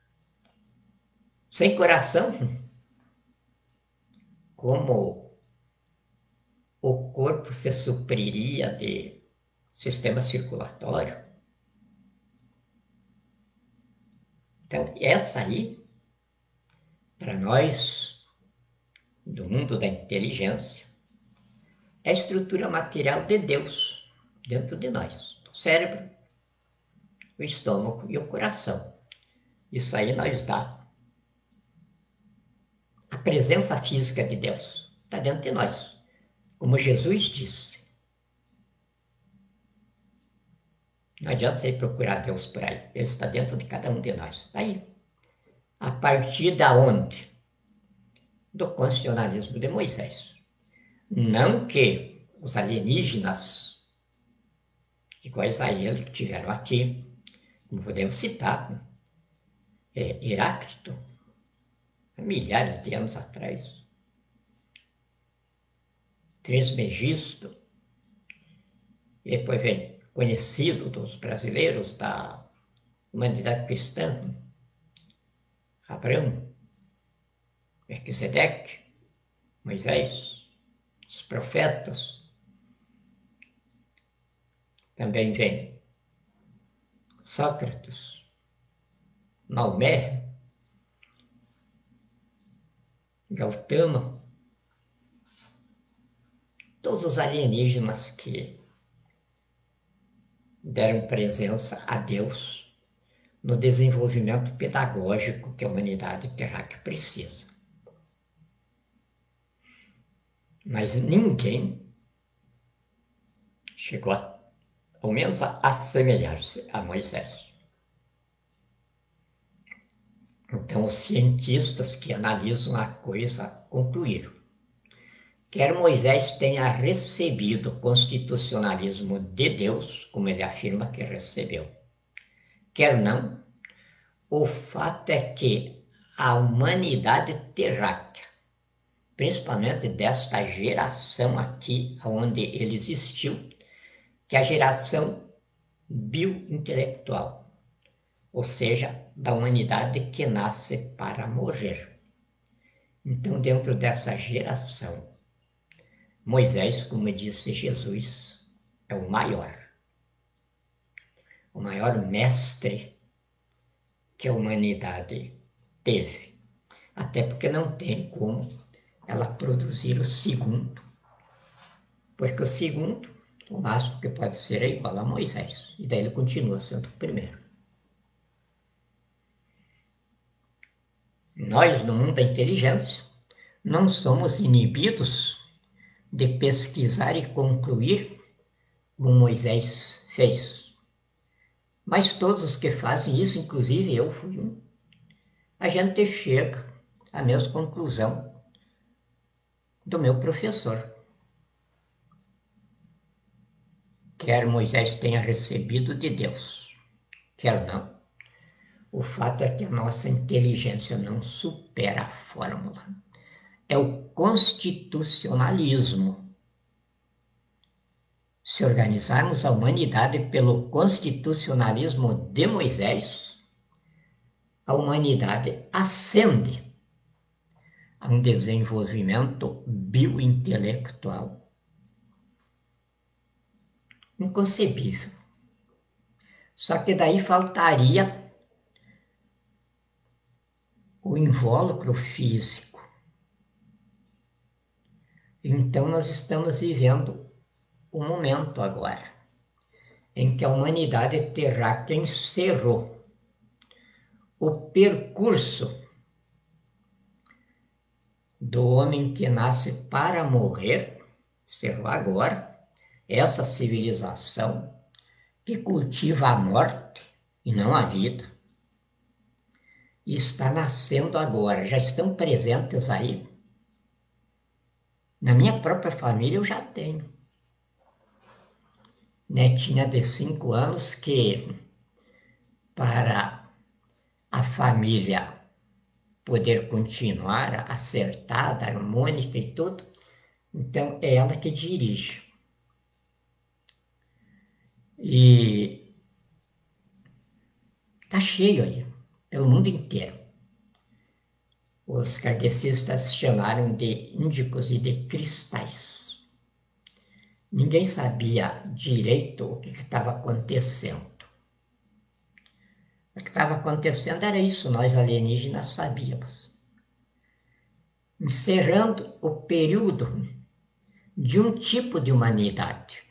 Sem coração? Como o corpo se supriria de sistema circulatório? Então, essa aí, para nós, do mundo da inteligência, é a estrutura material de Deus dentro de nós. O cérebro, o estômago e o coração. Isso aí nós dá a presença física de Deus. Está dentro de nós. Como Jesus disse. Não adianta você ir procurar Deus por aí. Ele está dentro de cada um de nós. Está aí. A partir da onde? Do constitucionalismo de Moisés. Não que os alienígenas, iguais a ele, que tiveram aqui, como podemos citar, é, Heráclito, há milhares de anos atrás, Trismegisto, e depois vem conhecido dos brasileiros da humanidade cristã, Abraão, Melquisedeque, Moisés, os profetas. Também vem Sócrates, Maomé, Gautama, todos os alienígenas que deram presença a Deus no desenvolvimento pedagógico que a humanidade terráquea precisa. Mas ninguém chegou, a, ao menos, a assemelhar-se a Moisés. Então, os cientistas que analisam a coisa concluíram: quer Moisés tenha recebido o constitucionalismo de Deus, como ele afirma que recebeu, quer não, o fato é que a humanidade terráquea, principalmente desta geração aqui onde ele existiu, que é a geração biointelectual, ou seja, da humanidade que nasce para morrer. Então, dentro dessa geração, Moisés, como disse Jesus, é o maior, o maior mestre que a humanidade teve. Até porque não tem como ela produzir o segundo, porque o segundo, o máximo que pode ser é igual a Moisés, e daí ele continua sendo o primeiro. Nós, no mundo da inteligência, não somos inibidos de pesquisar e concluir como Moisés fez. Mas todos os que fazem isso, inclusive eu fui um, a gente chega à mesma conclusão do meu professor. Quer Moisés tenha recebido de Deus, quer não, o fato é que a nossa inteligência não supera a fórmula. É o constitucionalismo. Se organizarmos a humanidade pelo constitucionalismo de Moisés, a humanidade ascende a um desenvolvimento biointelectual inconcebível. Só que daí faltaria o invólucro físico. Então nós estamos vivendo um momento agora em que a humanidade terráquea encerrou o percurso do homem que nasce para morrer, encerrou agora essa civilização que cultiva a morte e não a vida. E está nascendo agora, já estão presentes aí. Na minha própria família eu já tenho netinha de cinco anos que, para a família poder continuar acertada, harmônica e tudo, então é ela que dirige. E tá cheio aí, pelo mundo inteiro. Os kardecistas chamaram de índicos e de cristais. Ninguém sabia direito o que estava acontecendo. O que estava acontecendo era isso, nós alienígenas sabíamos. Encerrando o período de um tipo de humanidade.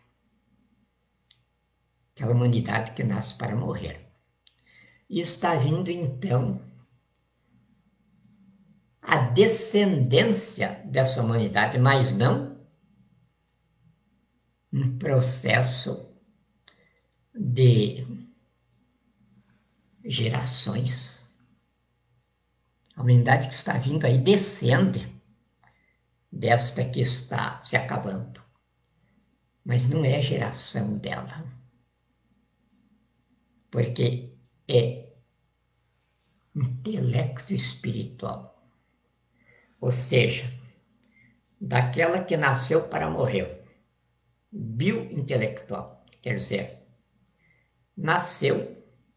Aquela humanidade que nasce para morrer. E está vindo, então, a descendência dessa humanidade, mas não um processo de gerações. A humanidade que está vindo aí descende desta que está se acabando. Mas não é a geração dela. Porque é intelecto espiritual. Ou seja, daquela que nasceu para morrer. Biointelectual. Quer dizer, nasceu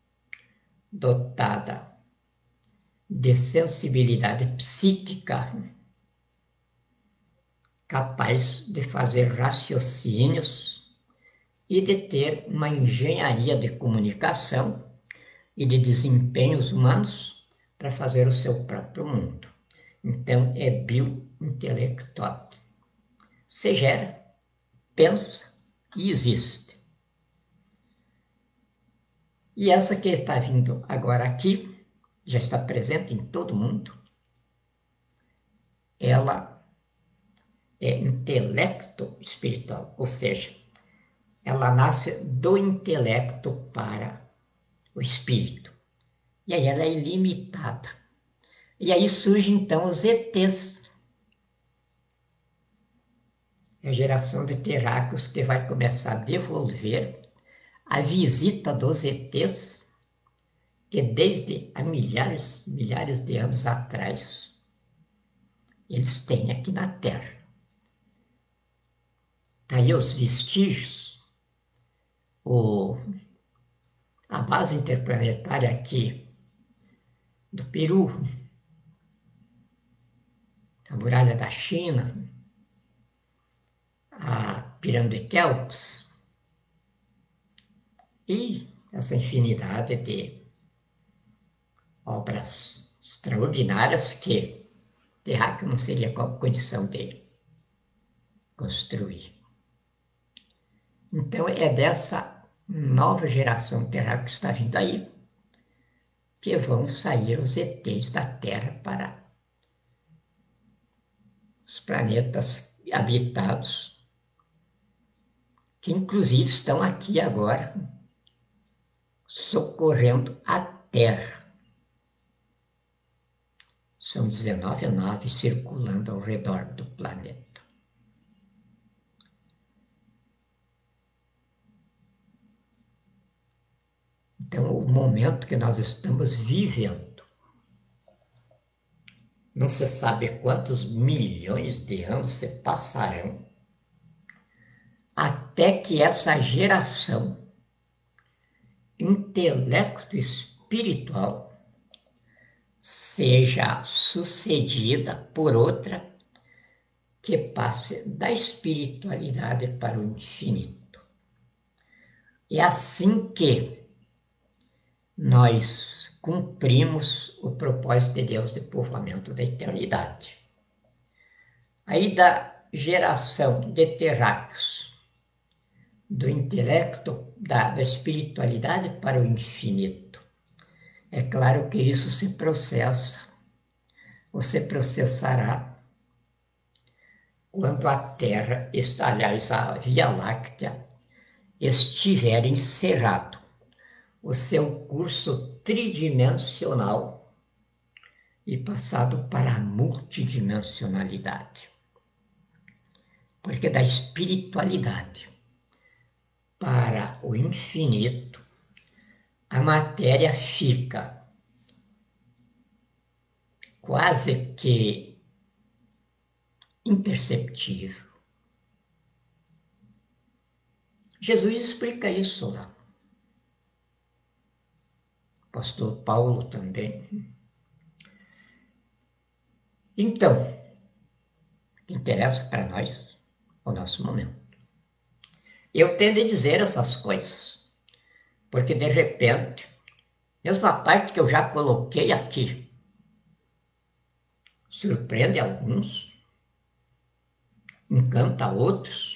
dotada de sensibilidade psíquica, capaz de fazer raciocínios e de ter uma engenharia de comunicação e de desempenhos humanos para fazer o seu próprio mundo. Então, é biointelectual. Você gera, pensa e existe. E essa que está vindo agora aqui, já está presente em todo mundo, ela é intelecto espiritual, ou seja, ela nasce do intelecto para o espírito. E aí ela é ilimitada. E aí surgem então os E Tês. É a geração de terráqueos que vai começar a devolver a visita dos E Tês, que desde há milhares, milhares de anos atrás, eles têm aqui na Terra. Tá aí os vestígios, o, a base interplanetária aqui do Peru, a muralha da China, a pirâmide de Kelps e essa infinidade de obras extraordinárias que terráqueo não seria condição de construir. Então é dessa nova geração terráquea que está vindo aí que vão sair os E Tês da Terra para os planetas habitados, que inclusive estão aqui agora socorrendo a Terra. São dezenove naves circulando ao redor do planeta. Então, o momento que nós estamos vivendo, não se sabe quantos milhões de anos se passarão até que essa geração intelecto espiritual seja sucedida por outra que passe da espiritualidade para o infinito. É assim que nós cumprimos o propósito de Deus de povoamento da eternidade. Aí da geração de terráqueos, do intelecto, da, da espiritualidade para o infinito. É claro que isso se processa, ou se processará, quando a Terra, aliás, a Via Láctea, estiver encerrado o seu curso tridimensional e passado para a multidimensionalidade. Porque da espiritualidade para o infinito, a matéria fica quase que imperceptível. Jesus explica isso lá. O apóstolo Paulo também. Então, interessa para nós o nosso momento. Eu tendo a dizer essas coisas, porque de repente, mesmo a parte que eu já coloquei aqui, surpreende alguns, encanta outros,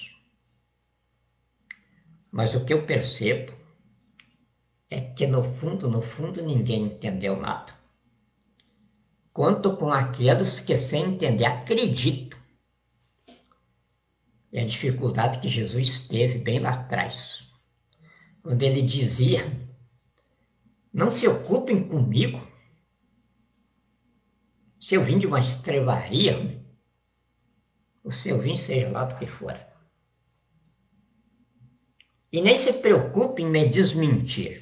mas o que eu percebo é que no fundo, no fundo, ninguém entendeu nada. Conto com aqueles que sem entender acreditam. É a dificuldade que Jesus teve bem lá atrás, quando ele dizia: não se ocupem comigo, se eu vim de uma estrebaria, ou se eu vim seja lá do que for. E nem se preocupem em me desmentir.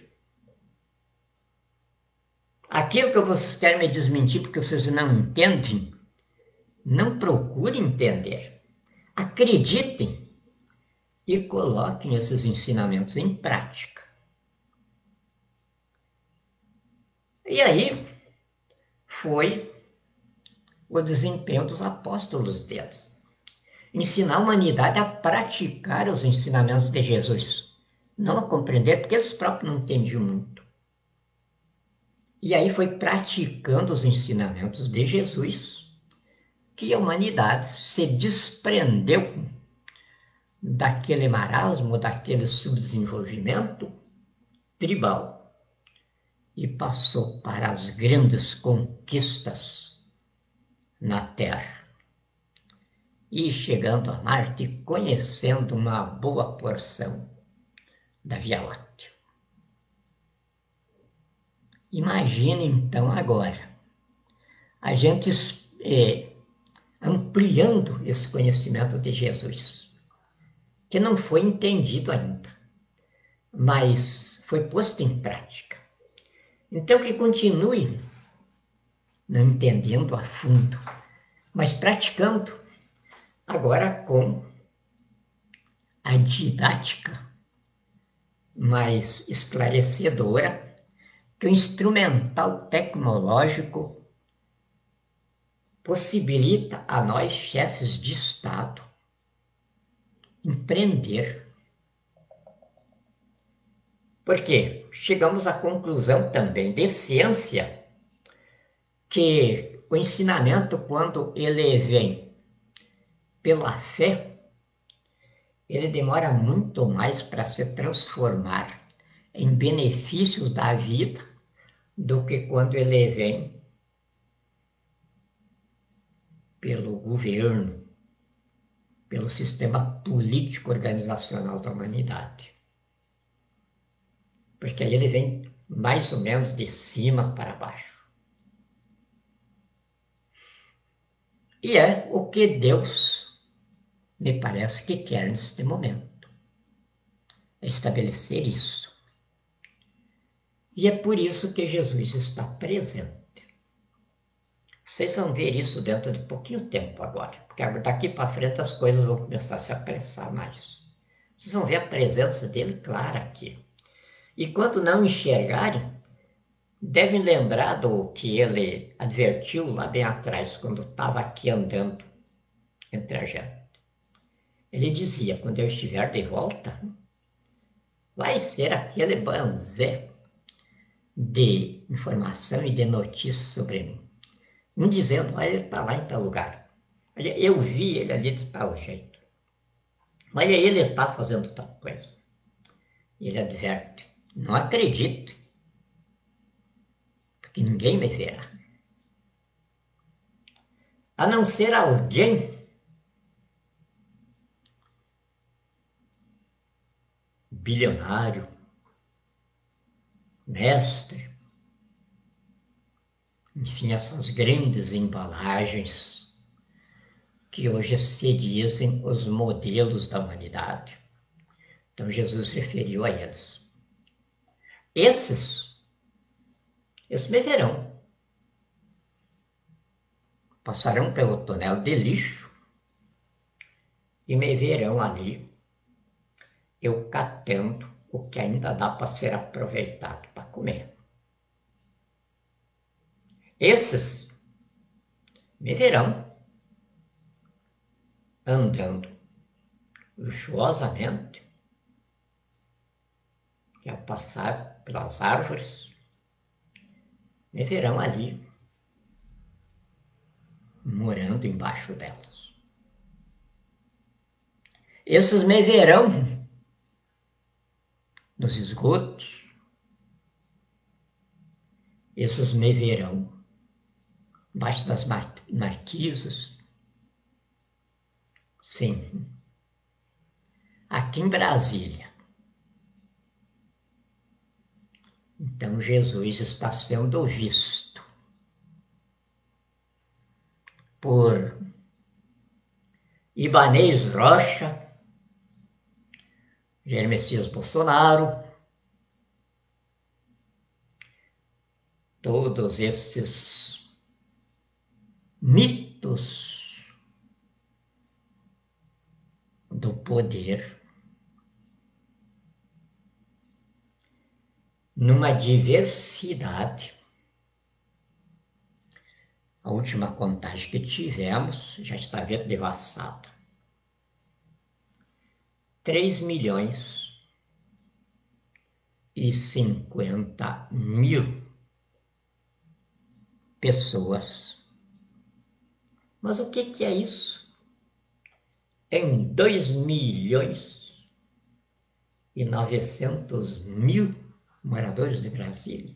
Aquilo que vocês querem me desmentir porque vocês não entendem, não procurem entender. Acreditem e coloquem esses ensinamentos em prática. E aí foi o desempenho dos apóstolos deles. Ensinar a humanidade a praticar os ensinamentos de Jesus. Não a compreender, porque eles próprios não entendiam muito. E aí foi praticando os ensinamentos de Jesus que a humanidade se desprendeu daquele marasmo, daquele subdesenvolvimento tribal e passou para as grandes conquistas na Terra. E chegando a Marte, conhecendo uma boa porção da Via Láctea. Imagine então agora a gente é, ampliando esse conhecimento de Jesus, que não foi entendido ainda, mas foi posto em prática. Então que continue não entendendo a fundo, mas praticando, agora com a didática mais esclarecedora que o instrumental tecnológico possibilita a nós, chefes de Estado, empreender. Porque chegamos à conclusão também de ciência que o ensinamento, quando ele vem pela fé, ele demora muito mais para se transformar em benefícios da vida do que quando ele vem pelo governo, pelo sistema político organizacional da humanidade. Porque aí ele vem mais ou menos de cima para baixo. E é o que Deus me parece que quer neste momento. É estabelecer isso. E é por isso que Jesus está presente. Vocês vão ver isso dentro de pouquinho tempo agora, porque daqui para frente as coisas vão começar a se apressar mais. Vocês vão ver a presença dele clara aqui. E quando não enxergarem, devem lembrar do que ele advertiu lá bem atrás, quando estava aqui andando entre a gente. Ele dizia, quando eu estiver de volta, vai ser aquele banzé de informação e de notícias sobre mim. Um dizendo, olha, ele está lá em tal lugar. Olha, eu vi ele ali de tal jeito. Olha, ele está fazendo tal coisa. Ele adverte, não acredite, porque ninguém me verá. A não ser alguém bilionário, mestre, enfim, essas grandes embalagens que hoje se dizem os modelos da humanidade. Então Jesus referiu a eles. Esses, esses me verão. Passarão pelo tonel de lixo e me verão ali, eu catando o que ainda dá para ser aproveitado para comer. Esses me verão andando luxuosamente, e ao passar pelas árvores, me verão ali, morando embaixo delas. Esses me verão nos esgotos, esses me verão embaixo das marquises. Sim, aqui em Brasília. Então Jesus está sendo visto por Ibanez Rocha, Jair Messias Bolsonaro, todos esses mitos do poder numa diversidade. A última contagem que tivemos já está devassada. três milhões e cinquenta mil pessoas. Mas o que, que é isso? Em dois milhões e novecentos mil moradores de Brasília.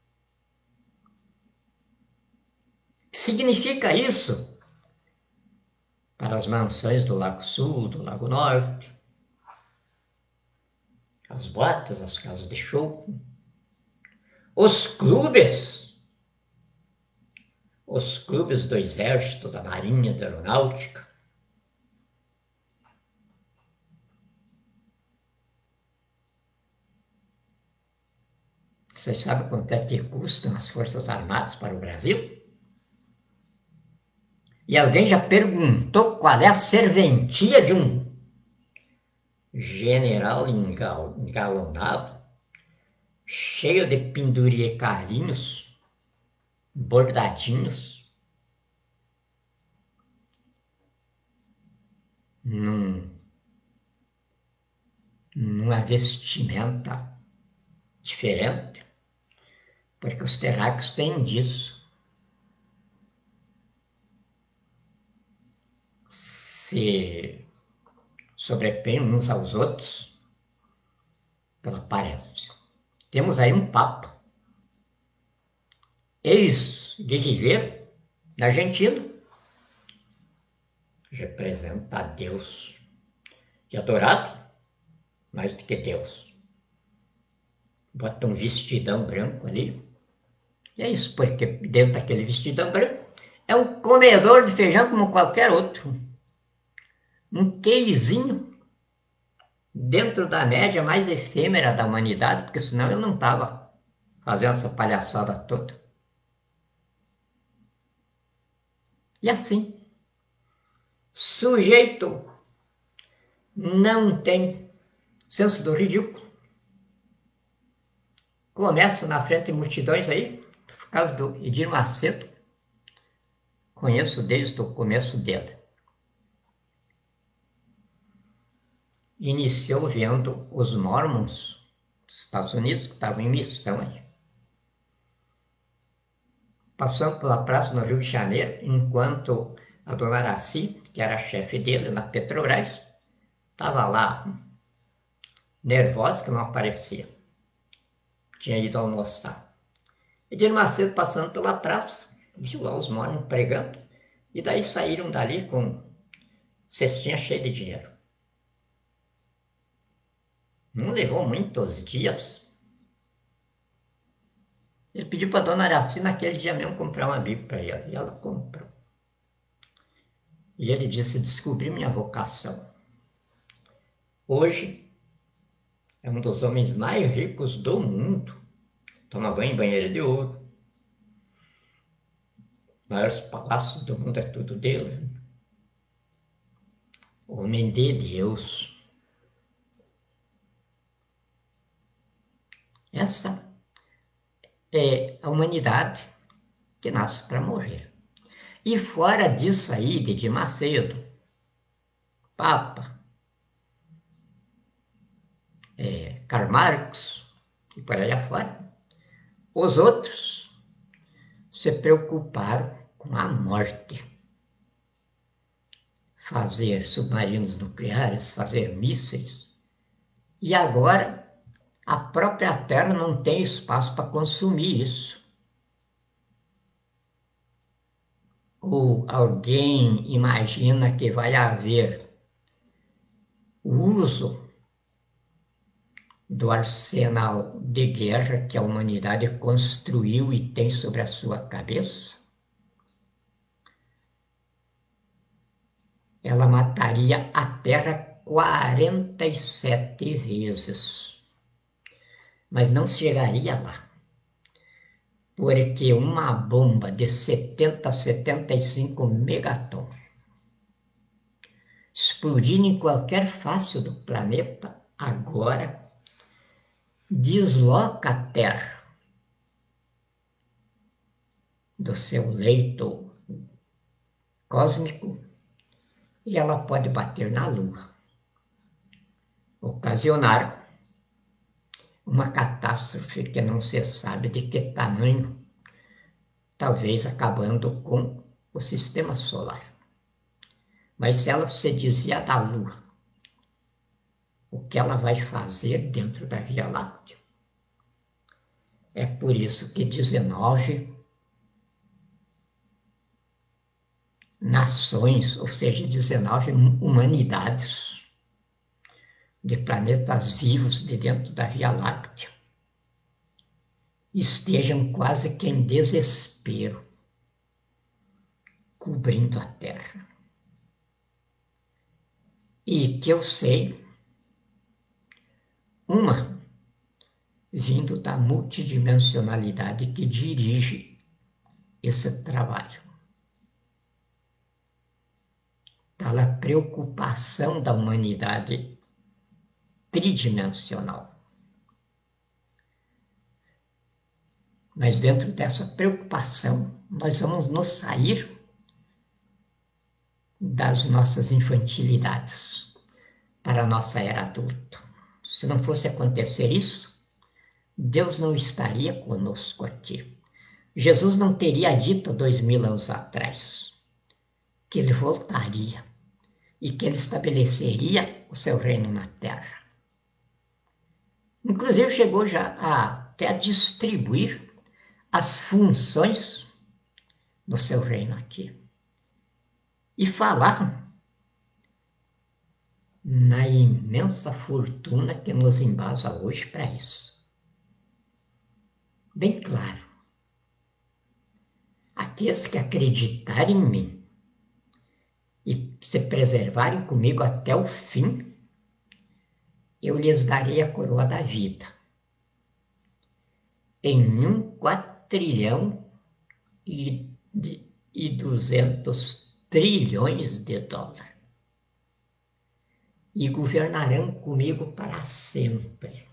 O que significa isso para as mansões do Lago Sul, do Lago Norte, as boatas, as casas de show, os clubes, os clubes do Exército, da Marinha, da Aeronáutica. Vocês sabem quanto é que custam as Forças Armadas para o Brasil? E alguém já perguntou qual é a serventia de um general engalonado, cheio de penduricalhinhos, bordadinhos, num, numa vestimenta diferente, porque os terráqueos têm disso. Se sobrepõem uns aos outros pela aparência. Temos aí um papa, ex-guerrilheiro da Argentina, representa a Deus e adorado mais do que Deus. Bota um vestidão branco ali. E é isso, porque dentro daquele vestidão branco é um comedor de feijão como qualquer outro. Um queizinho dentro da média mais efêmera da humanidade, porque senão eu não estava fazendo essa palhaçada toda. E assim, sujeito não tem senso do ridículo. Começa na frente de multidões aí, por causa do Edir Macedo. Conheço desde o começo dele. Iniciou vendo os Mormons dos Estados Unidos, que estavam em missão aí. Passando pela praça no Rio de Janeiro, enquanto a dona Araci, que era a chefe dele na Petrobras, estava lá, nervosa, que não aparecia. Tinha ido almoçar. Edir Macedo passando pela praça, viu lá os Mormons pregando, e daí saíram dali com cestinha cheia de dinheiro. Não levou muitos dias. Ele pediu para a dona Araci naquele dia mesmo comprar uma Bíblia para ela, e ela comprou. E ele disse: descobri minha vocação. Hoje é um dos homens mais ricos do mundo. Toma banho em banheiro de ouro. Os maiores palácios do mundo é tudo dele. Homem de Deus. Essa é a humanidade que nasce para morrer. E fora disso aí, de Edir Macedo, Papa, é, Karl Marx, e por aí afora, os outros se preocuparam com a morte. Fazer submarinos nucleares, fazer mísseis. E agora a própria Terra não tem espaço para consumir isso. Ou alguém imagina que vai haver o uso do arsenal de guerra que a humanidade construiu e tem sobre a sua cabeça? Ela mataria a Terra quarenta e sete vezes. Mas não chegaria lá. Porque uma bomba de setenta a setenta e cinco megatons explodindo em qualquer face do planeta agora desloca a Terra do seu leito cósmico e ela pode bater na Lua, ocasionar uma catástrofe que não se sabe de que tamanho talvez acabando com o sistema solar. Mas se ela se desviar da Lua, o que ela vai fazer dentro da Via Láctea? É por isso que dezenove nações, ou seja, dezenove humanidades de planetas vivos de dentro da Via Láctea estejam quase que em desespero, cobrindo a Terra. E que eu sei, uma vindo da multidimensionalidade que dirige esse trabalho. Da preocupação da humanidade tridimensional. Mas dentro dessa preocupação, nós vamos nos sair das nossas infantilidades para a nossa era adulta. Se não fosse acontecer isso, Deus não estaria conosco aqui. Jesus não teria dito dois mil anos atrás que ele voltaria e que ele estabeleceria o seu reino na Terra. Inclusive chegou já a, até a distribuir as funções do seu reino aqui. E falar na imensa fortuna que nos embasa hoje para isso. Bem claro, aqueles que acreditarem em mim e se preservarem comigo até o fim, eu lhes darei a coroa da vida. Em um quatrilhão e, e duzentos trilhões de dólares. E governarão comigo para sempre.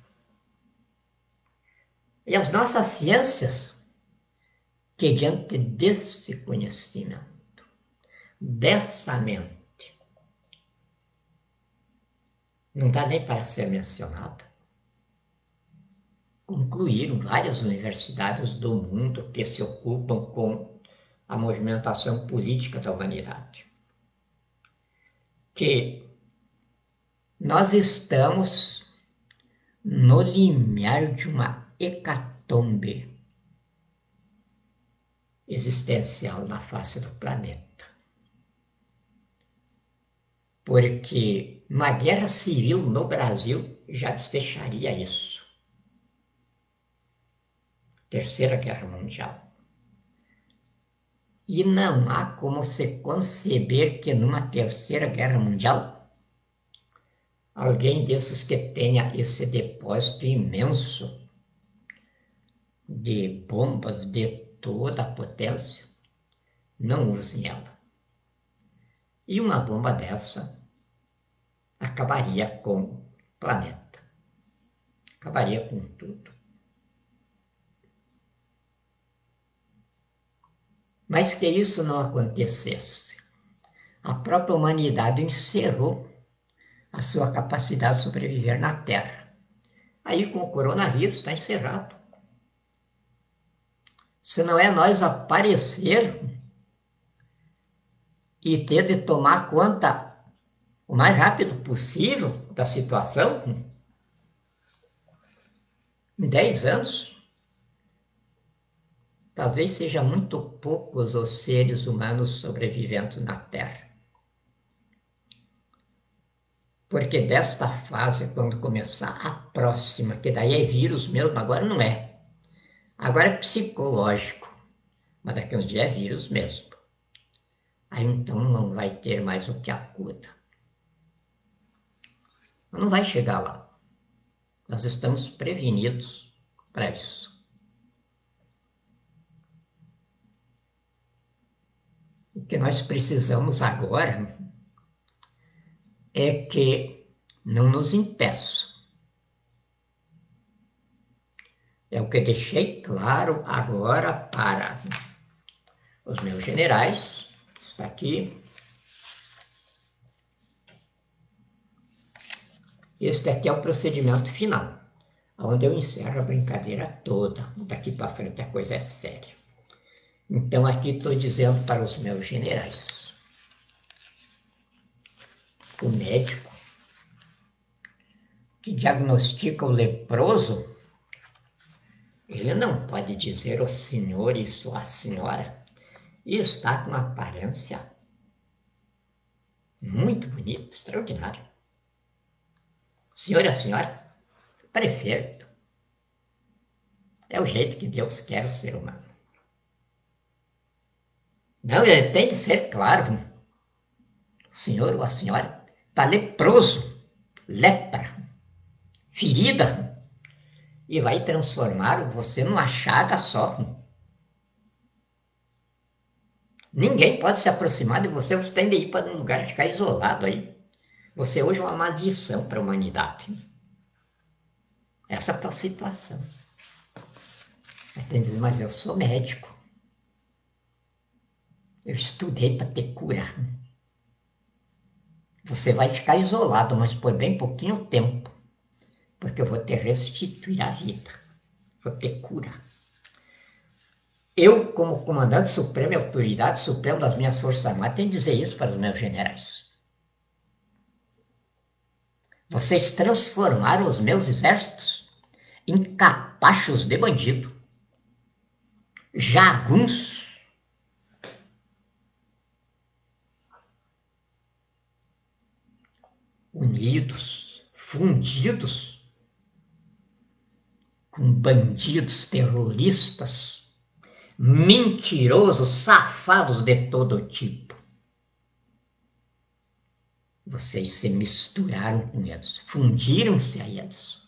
E as nossas ciências, que diante desse conhecimento, dessa mente, não dá nem para ser mencionada, concluíram várias universidades do mundo que se ocupam com a movimentação política da humanidade. Que nós estamos no limiar de uma hecatombe existencial na face do planeta. Porque uma guerra civil no Brasil já desfecharia isso. Terceira Guerra Mundial. E não há como se conceber que numa Terceira Guerra Mundial alguém desses que tenha esse depósito imenso de bombas de toda a potência não use ela. E uma bomba dessa acabaria com o planeta. Acabaria com tudo. Mas que isso não acontecesse. A própria humanidade encerrou a sua capacidade de sobreviver na Terra. Aí com o coronavírus está encerrado. Se não é nós aparecer e ter de tomar conta o mais rápido possível da situação, em dez anos, talvez seja muito poucos os seres humanos sobreviventes na Terra. Porque desta fase, quando começar a próxima, que daí é vírus mesmo, agora não é. Agora é psicológico, mas daqui a uns dias é vírus mesmo. Aí então não vai ter mais o que acuda. Não vai chegar lá. Nós estamos prevenidos para isso. O que nós precisamos agora é que não nos impeça. É o que deixei claro agora para os meus generais. Está aqui. Este aqui é o procedimento final, onde eu encerro a brincadeira toda. Daqui para frente a coisa é séria. Então aqui estou dizendo para os meus generais, o médico que diagnostica o leproso, ele não pode dizer o senhor e sua senhora, e está com uma aparência muito bonita, extraordinária. O senhor e a senhora, perfeito. É o jeito que Deus quer o ser humano. Não, ele tem de ser claro. O senhor ou a senhora está leproso, lepra, ferida, e vai transformar você numa chaga só. Ninguém pode se aproximar de você, você tem de ir para um lugar e ficar isolado aí. Você hoje é uma maldição para a humanidade. Essa é a tua situação. Mas tem que dizer, mas eu sou médico. Eu estudei para ter cura. Você vai ficar isolado, mas por bem pouquinho tempo. Porque eu vou te restituir a vida. Vou ter cura. Eu, como comandante supremo e autoridade suprema das minhas forças armadas, tenho que dizer isso para os meus generais. Vocês transformaram os meus exércitos em capachos de bandido. Jagunços. Unidos, fundidos com bandidos, terroristas, mentirosos, safados de todo tipo. Vocês se misturaram com eles, fundiram-se a eles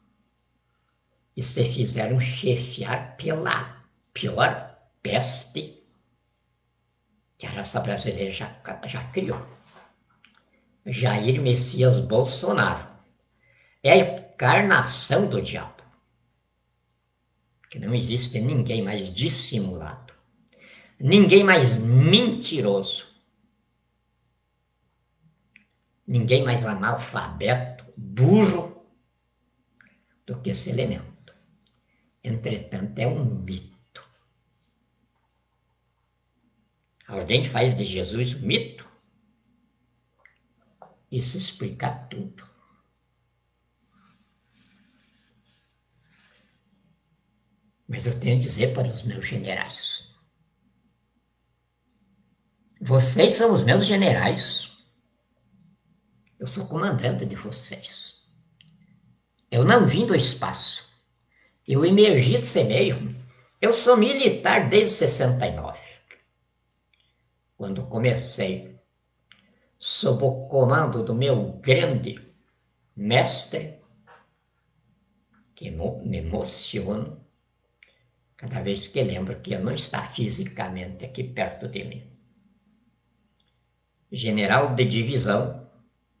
e se fizeram chefiar pela pior peste que a raça brasileira já, já criou. Jair Messias Bolsonaro é a encarnação do diabo. Que não existe ninguém mais dissimulado, ninguém mais mentiroso, ninguém mais analfabeto, burro do que esse elemento. Entretanto, é um mito. Alguém faz de Jesus um mito? Isso explica tudo. Mas eu tenho a dizer para os meus generais. Vocês são os meus generais. Eu sou comandante de vocês. Eu não vim do espaço. Eu emergi desse meio. Eu sou militar desde sessenta e nove. Quando comecei, sob o comando do meu grande mestre, que me emociona cada vez que lembro que ele não está fisicamente aqui perto de mim. General de divisão,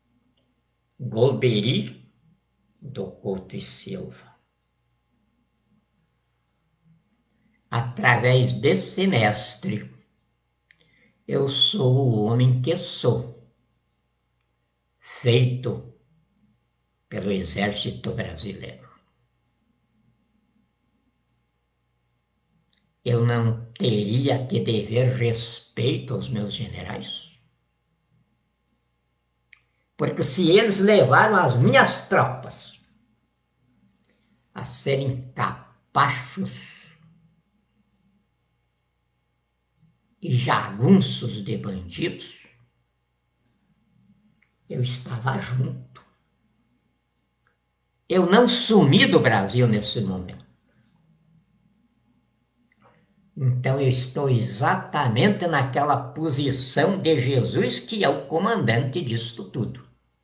Golbery do Couto e Silva. Através desse mestre, eu sou o homem que sou, feito pelo Exército Brasileiro. Eu não teria que dever respeito aos meus generais? Porque se eles levaram as minhas tropas a serem capachos e jagunços de bandidos, eu estava junto. Eu não sumi do Brasil nesse momento. Então eu estou exatamente naquela posição de Jesus, que é o comandante disto tudo.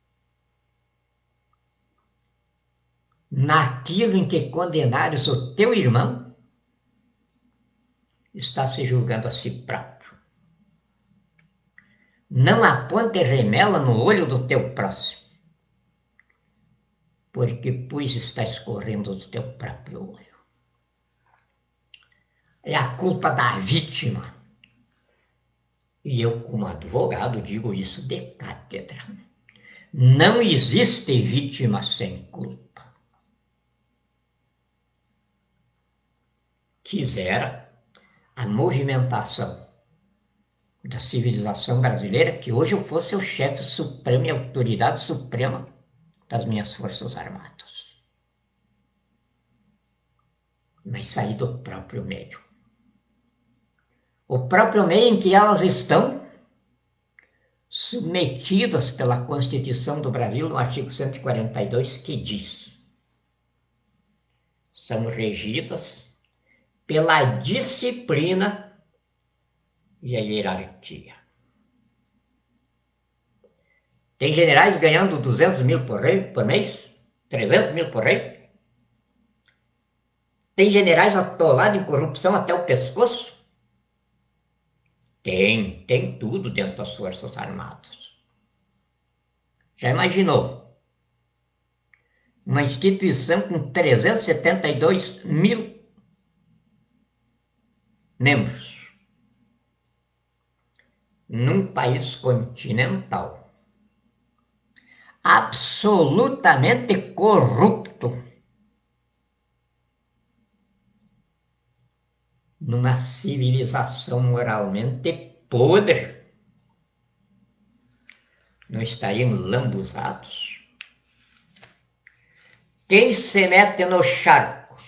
Naquilo em que condenares o teu irmão, está se julgando a si próprio. Não aponte remela no olho do teu próximo, porque pois está escorrendo do teu próprio olho. É a culpa da vítima. E eu, como advogado, digo isso de cátedra. Não existe vítima sem culpa. Quisera a movimentação da civilização brasileira que hoje eu fosse o chefe supremo e autoridade suprema das minhas forças armadas. Mas saí do próprio meio. O próprio meio em que elas estão submetidas pela Constituição do Brasil, no artigo cento e quarenta e dois, que diz: são regidas pela disciplina e a hierarquia. Tem generais ganhando duzentos mil por, rei, por mês, trezentos mil por rei. Tem generais atolados em corrupção até o pescoço. Tem, tem tudo dentro das Forças Armadas. Já imaginou? Uma instituição com trezentos e setenta e dois mil membros, num país continental, absolutamente corrupto, numa civilização moralmente podre, não estaríamos lambuzados? Quem se mete no charco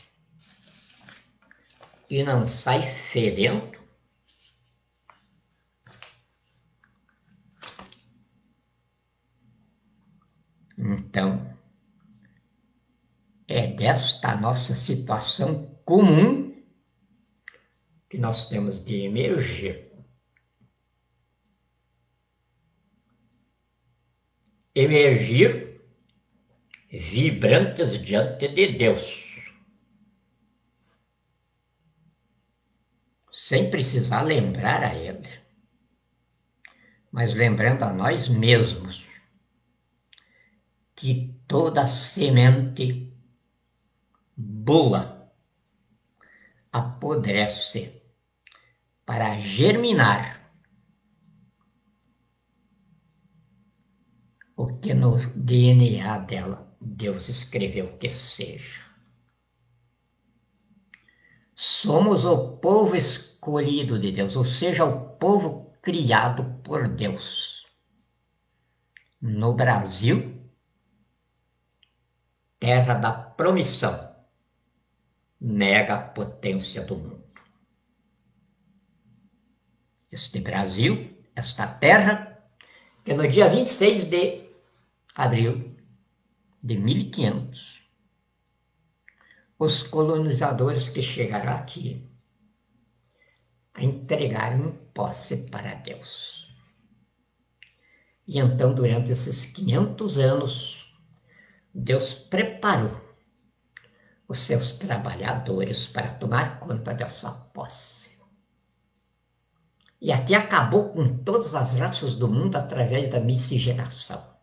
e não sai fedendo, então é desta nossa situação comum que nós temos de emergir. Emergir vibrantes diante de Deus, sem precisar lembrar a Ele, mas lembrando a nós mesmos que toda semente boa apodrece para germinar o que no D N A dela Deus escreveu que seja. Somos o povo escolhido de Deus, ou seja, o povo criado por Deus. No Brasil, terra da promissão, mega potência do mundo. Este Brasil, esta terra, que no dia vinte e seis de abril de mil e quinhentos, os colonizadores que chegaram aqui a entregaram em posse para Deus. E então, durante esses quinhentos anos, Deus preparou os seus trabalhadores para tomar conta dessa posse. E aqui acabou com todas as raças do mundo através da miscigenação.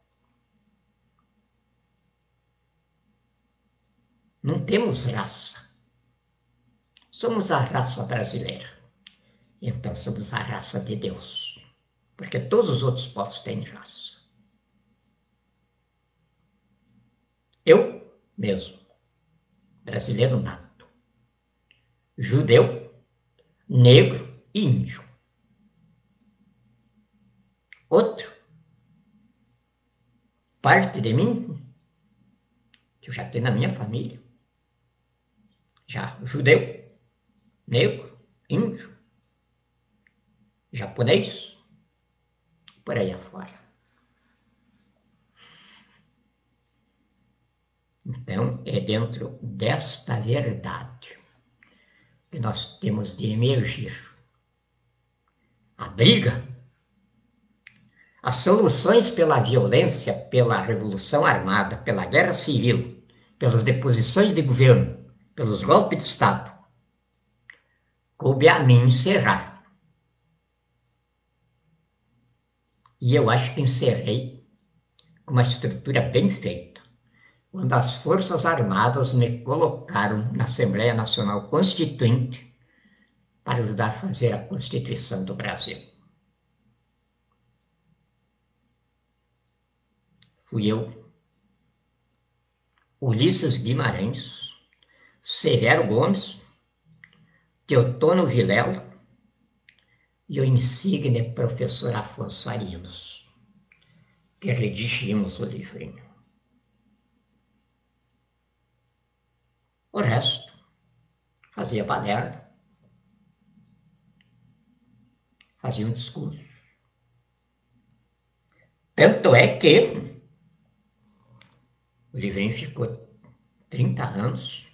Não temos raça. Somos a raça brasileira. Então somos a raça de Deus. Porque todos os outros povos têm raça. Eu mesmo, brasileiro nato, judeu, negro e índio. Outro, parte de mim, que eu já tenho na minha família, já judeu, negro, índio, japonês, por aí afora. Então, é dentro desta verdade que nós temos de emergir. A briga, as soluções pela violência, pela revolução armada, pela guerra civil, pelas deposições de governo, pelos golpes de Estado, coube a mim encerrar. E eu acho que encerrei com uma estrutura bem feita, quando as Forças Armadas me colocaram na Assembleia Nacional Constituinte para ajudar a fazer a Constituição do Brasil. Fui eu, Ulisses Guimarães, Severo Gomes, Teotônio Vilela, e o insigne professor Afonso Arinos, que redigimos o livrinho. O resto fazia baderna, fazia um discurso. Tanto é que o livrinho ficou trinta anos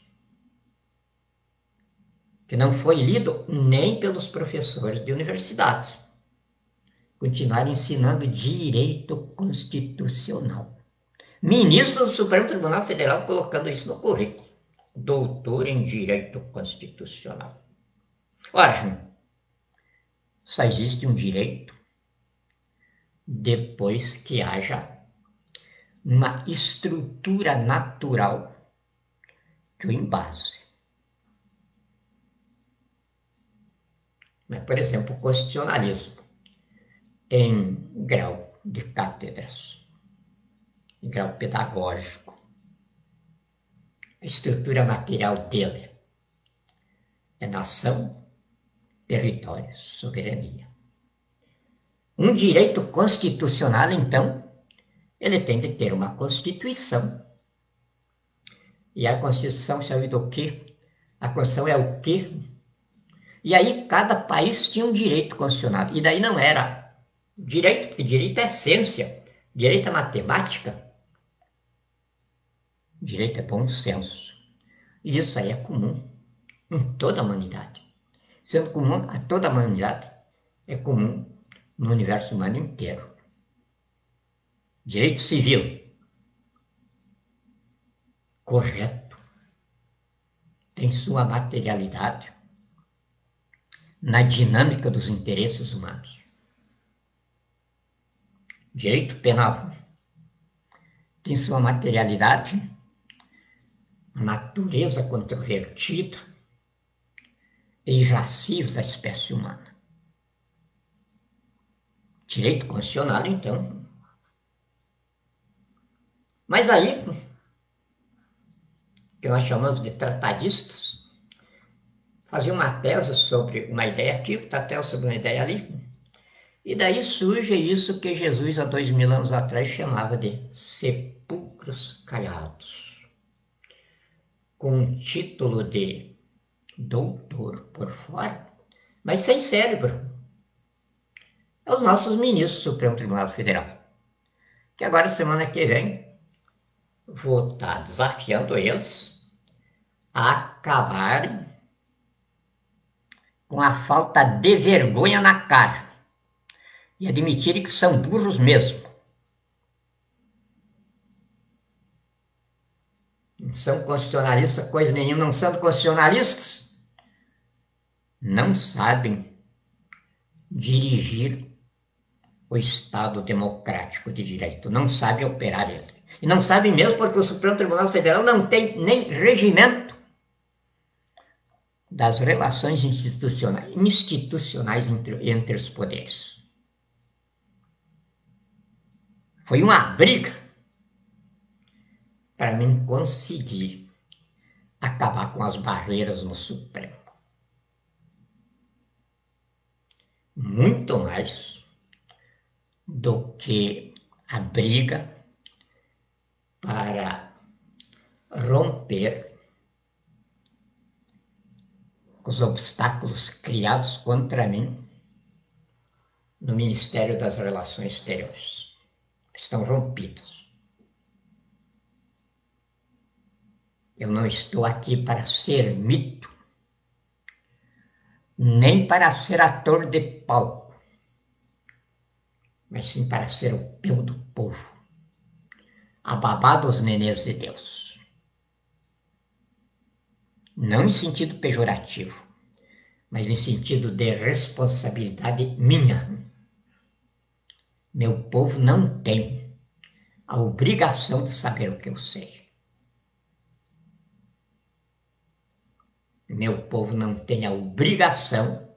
que não foi lido nem pelos professores de universidades. Continuaram ensinando direito constitucional. Ministro do Supremo Tribunal Federal colocando isso no currículo. Doutor em Direito Constitucional. Ora, só existe um direito depois que haja uma estrutura natural que o embase. Mas, por exemplo, o constitucionalismo, em grau de cátedras, em grau pedagógico, a estrutura material dele é nação, território, soberania. Um direito constitucional, então, ele tem de ter uma Constituição. E a Constituição serve do quê? A Constituição é o quê? E aí cada país tinha um direito constitucional. E daí não era direito, porque direito é ciência, direito é matemática, direito é bom senso. E isso aí é comum em toda a humanidade. Sendo comum a toda a humanidade, é comum no universo humano inteiro. Direito civil, correto, tem sua materialidade na dinâmica dos interesses humanos. Direito penal tem sua materialidade na natureza controvertida e irascível da espécie humana. Direito constitucional, então. Mas aí, que nós chamamos de tratadistas, faziam uma tese sobre uma ideia aqui, outra tese sobre uma ideia ali, e daí surge isso que Jesus, há dois mil anos atrás, chamava de sepulcros caiados, com um título de doutor por fora, mas sem cérebro. É os nossos ministros do Supremo Tribunal Federal, que agora, semana que vem, vou estar desafiando eles a acabarem com a falta de vergonha na cara e admitirem que são burros mesmo. Não são constitucionalistas, coisa nenhuma, não são constitucionalistas, não sabem dirigir o Estado democrático de direito, não sabem operar ele. E não sabem mesmo porque o Supremo Tribunal Federal não tem nem regimento das relações institucionais, institucionais entre, entre os poderes. Foi uma briga para mim conseguir acabar com as barreiras no Supremo. Muito mais do que a briga para romper os obstáculos criados contra mim no Ministério das Relações Exteriores. Estão rompidos. Eu não estou aqui para ser mito, nem para ser ator de palco, mas sim para ser o peu do povo, a babá dos nenês de Deus. Não em sentido pejorativo, mas em sentido de responsabilidade minha. Meu povo não tem a obrigação de saber o que eu sei. Meu povo não tem a obrigação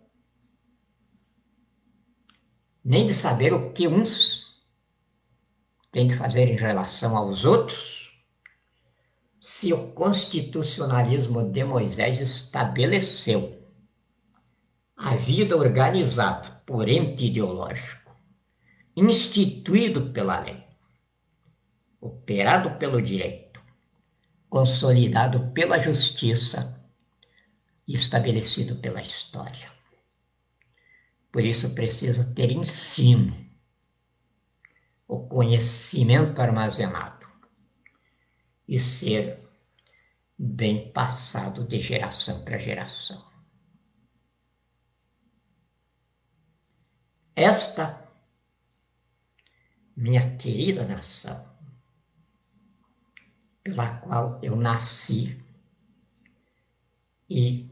nem de saber o que uns têm de fazer em relação aos outros, se o constitucionalismo de Moisés estabeleceu a vida organizada por ente ideológico, instituído pela lei, operado pelo direito, consolidado pela justiça e estabelecido pela história. Por isso precisa ter ensino, o conhecimento armazenado e ser bem passado de geração para geração. Esta minha querida nação, pela qual eu nasci e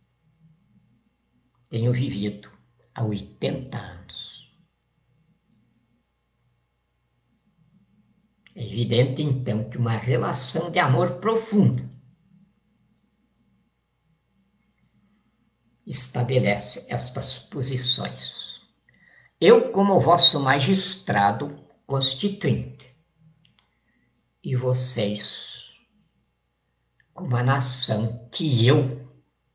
tenho vivido há oitenta anos. É evidente, então, que uma relação de amor profundo estabelece estas posições. Eu, como vosso magistrado constituinte, e vocês, como a nação que eu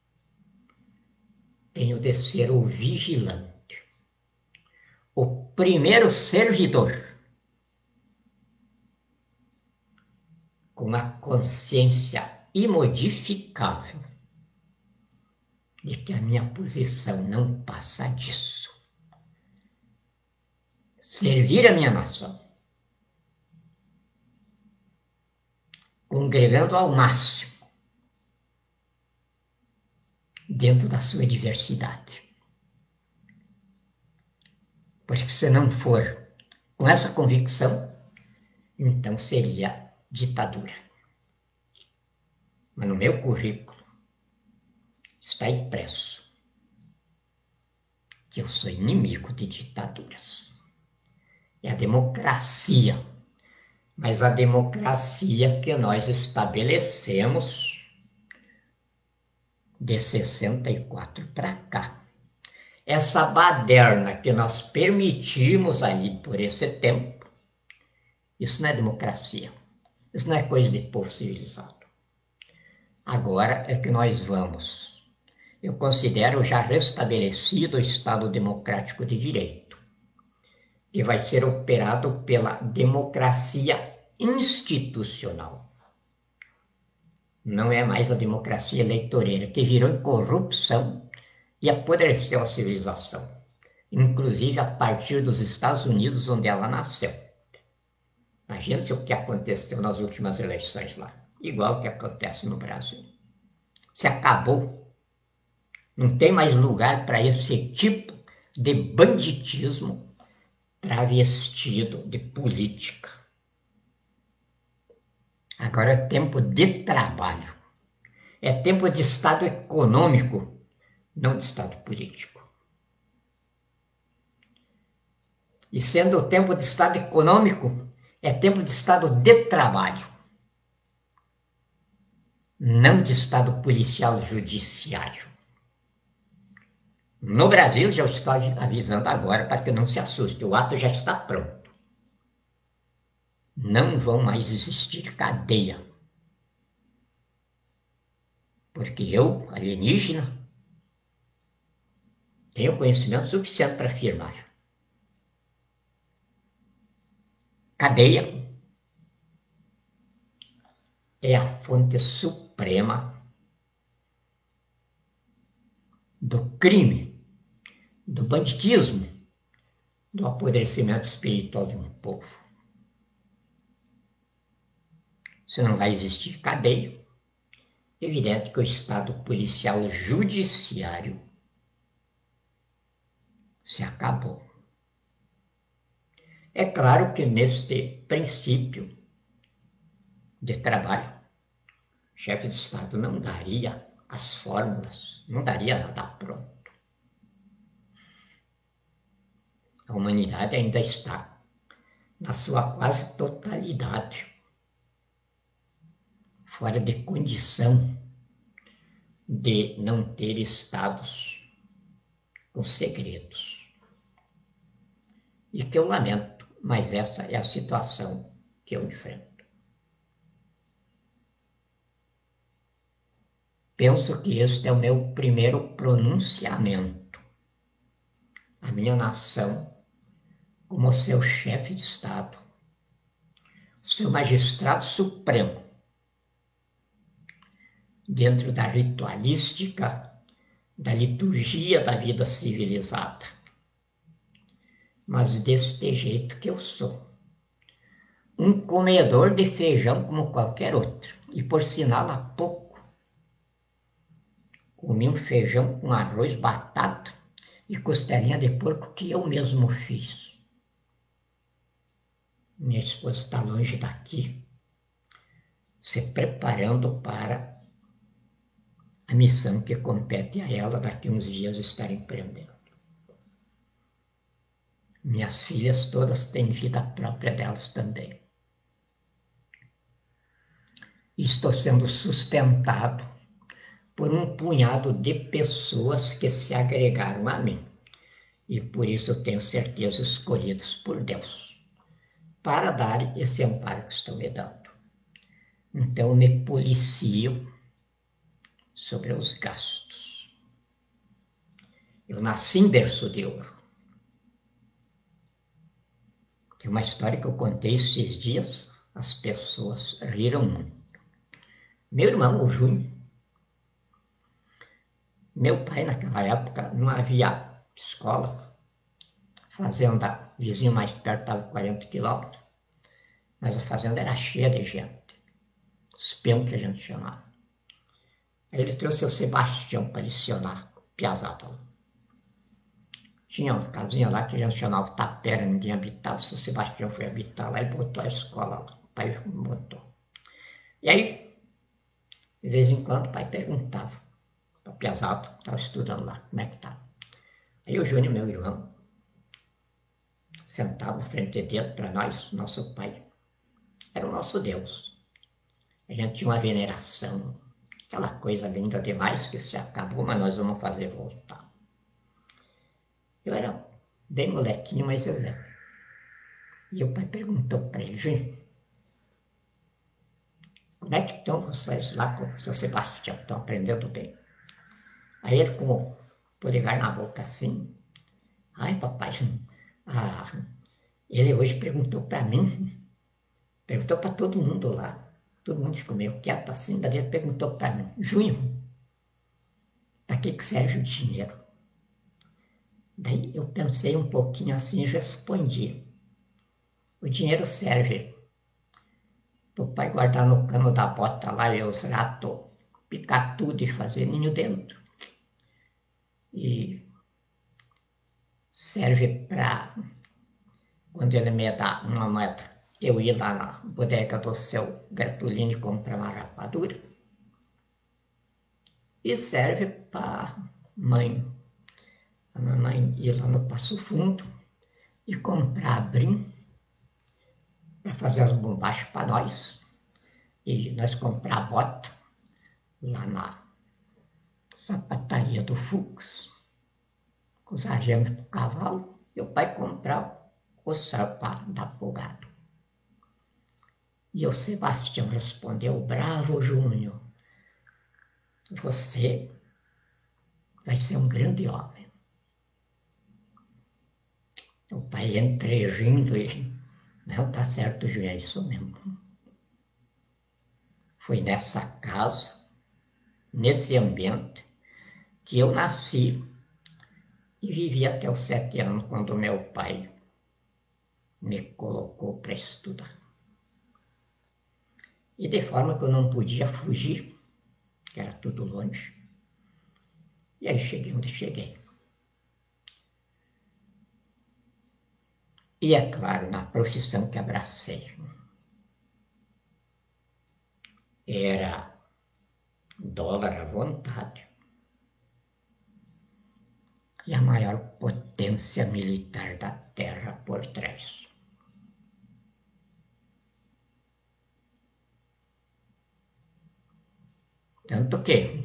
tenho de ser o vigilante, o primeiro servidor, com a consciência imodificável de que a minha posição não passa disso. Servir a minha nação, congregando ao máximo, dentro da sua diversidade. Porque se não for com essa convicção, então seria ditadura. Mas no meu currículo está impresso que eu sou inimigo de ditaduras. É a democracia, mas a democracia que nós estabelecemos de sessenta e quatro para cá. Essa baderna que nós permitimos aí por esse tempo, isso não é democracia, isso não é coisa de povo civilizado. Agora é que nós vamos, eu considero já restabelecido o Estado Democrático de Direito, que vai ser operado pela democracia institucional. Não é mais a democracia eleitoreira, que virou incorrupção e apodreceu a civilização, inclusive a partir dos Estados Unidos, onde ela nasceu. Imagina-se o que aconteceu nas últimas eleições lá, igual o que acontece no Brasil. Se acabou, não tem mais lugar para esse tipo de banditismo travestido de política. Agora é tempo de trabalho, é tempo de Estado econômico, não de Estado político. E sendo o tempo de Estado econômico, é tempo de Estado de trabalho, não de Estado policial judiciário. No Brasil, já estou avisando agora para que não se assuste, o ato já está pronto. Não vão mais existir cadeia. Porque eu, alienígena, tenho conhecimento suficiente para afirmar. Cadeia é a fonte suprema do crime, do banditismo, do apodrecimento espiritual de um povo. Se não vai existir cadeia, é evidente que o Estado policial judiciário se acabou. É claro que neste princípio de trabalho, o chefe de Estado não daria as fórmulas, não daria nada pronto. A humanidade ainda está, na sua quase totalidade, fora de condição de não ter estados com segredos. E que eu lamento, mas essa é a situação que eu enfrento. Penso que este é o meu primeiro pronunciamento a minha nação como seu chefe de Estado, seu magistrado supremo, dentro da ritualística, da liturgia da vida civilizada. Mas deste jeito que eu sou. Um comedor de feijão como qualquer outro. E por sinal, há pouco, comi um feijão com arroz, batata e costelinha de porco que eu mesmo fiz. Minha esposa está longe daqui, se preparando para a missão que compete a ela daqui uns dias estar empreendendo. Minhas filhas todas têm vida própria delas também. Estou sendo sustentado por um punhado de pessoas que se agregaram a mim. E por isso eu tenho certeza escolhidos por Deus para dar esse amparo que estou me dando. Então eu me policio sobre os gastos. Eu nasci em berço de ouro. Tem uma história que eu contei esses dias, as pessoas riram muito. Meu irmão, o Júnior, meu pai naquela época não havia escola, fazenda vizinho mais perto estava quarenta quilômetros, mas a fazenda era cheia de gente, os peões que a gente chamava. Aí ele trouxe o Sebastião para licionar piazada lá. Tinha uma casinha lá que a gente chamava Tapera, ninguém habitava. O Sebastião foi habitar lá e botou a escola lá. O pai botou. E aí, de vez em quando, o pai perguntava para a piazada, que estava estudando lá, como é que estava. Aí o Júnior, meu irmão, sentado na frente dele, para nós, nosso pai, era o nosso Deus. A gente tinha uma veneração, aquela coisa linda demais que se acabou, mas nós vamos fazer voltar. Eu era bem molequinho, mas eu lembro. E o pai perguntou para ele, Júnior, como é que estão vocês lá com o seu Sebastião? Estão aprendendo bem? Aí ele com o polegar na boca assim, ai papai, ah, ele hoje perguntou para mim, perguntou para todo mundo lá, todo mundo ficou meio quieto assim, daí ele perguntou para mim, Júnior, para que, que serve o dinheiro? Daí eu pensei um pouquinho assim e respondi, o dinheiro serve para o pai guardar no cano da bota lá e os ratos picar tudo e fazer ninho dentro. E serve para, quando ele me dá uma moeda, eu ir lá na bodega do seu Bertolini comprar uma rapadura. E serve para mãe, a mamãe ir lá no Passo Fundo e comprar brim para fazer as bombachas para nós. E nós comprar bota lá na sapataria do Fux, com os arremes para o cavalo, e o pai comprar o sapato da Pogado. E o Sebastião respondeu, bravo, Júnior, você vai ser um grande homem. O pai entregindo e, não, tá certo, Júnior, é isso mesmo. Foi nessa casa, nesse ambiente, que eu nasci e vivi até os sete anos, quando meu pai me colocou para estudar. E de forma que eu não podia fugir, que era tudo longe. E aí cheguei onde cheguei. E é claro, na profissão que abracei. Era dólar à vontade. E a maior potência militar da Terra por trás. Tanto que,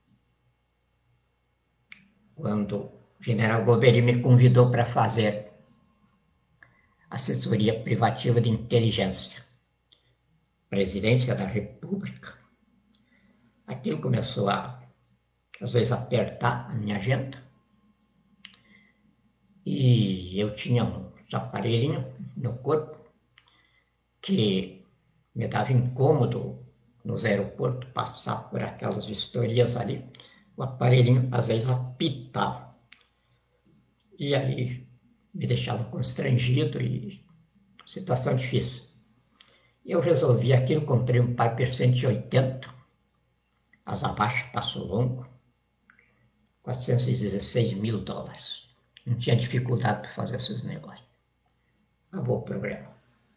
quando o general Golbery me convidou para fazer assessoria privativa de inteligência, presidência da República, aquilo começou a, às vezes, apertar a minha agenda. E eu tinha uns aparelhinhos no corpo que me dava incômodo nos aeroportos passar por aquelas historias ali. O aparelhinho às vezes apitava. E aí me deixava constrangido e situação difícil. Eu resolvi aquilo, comprei um Piper cento e oitenta, asa baixa, passo longo, quatrocentos e dezesseis mil dólares. Não tinha dificuldade para fazer esses negócios. Acabou o problema.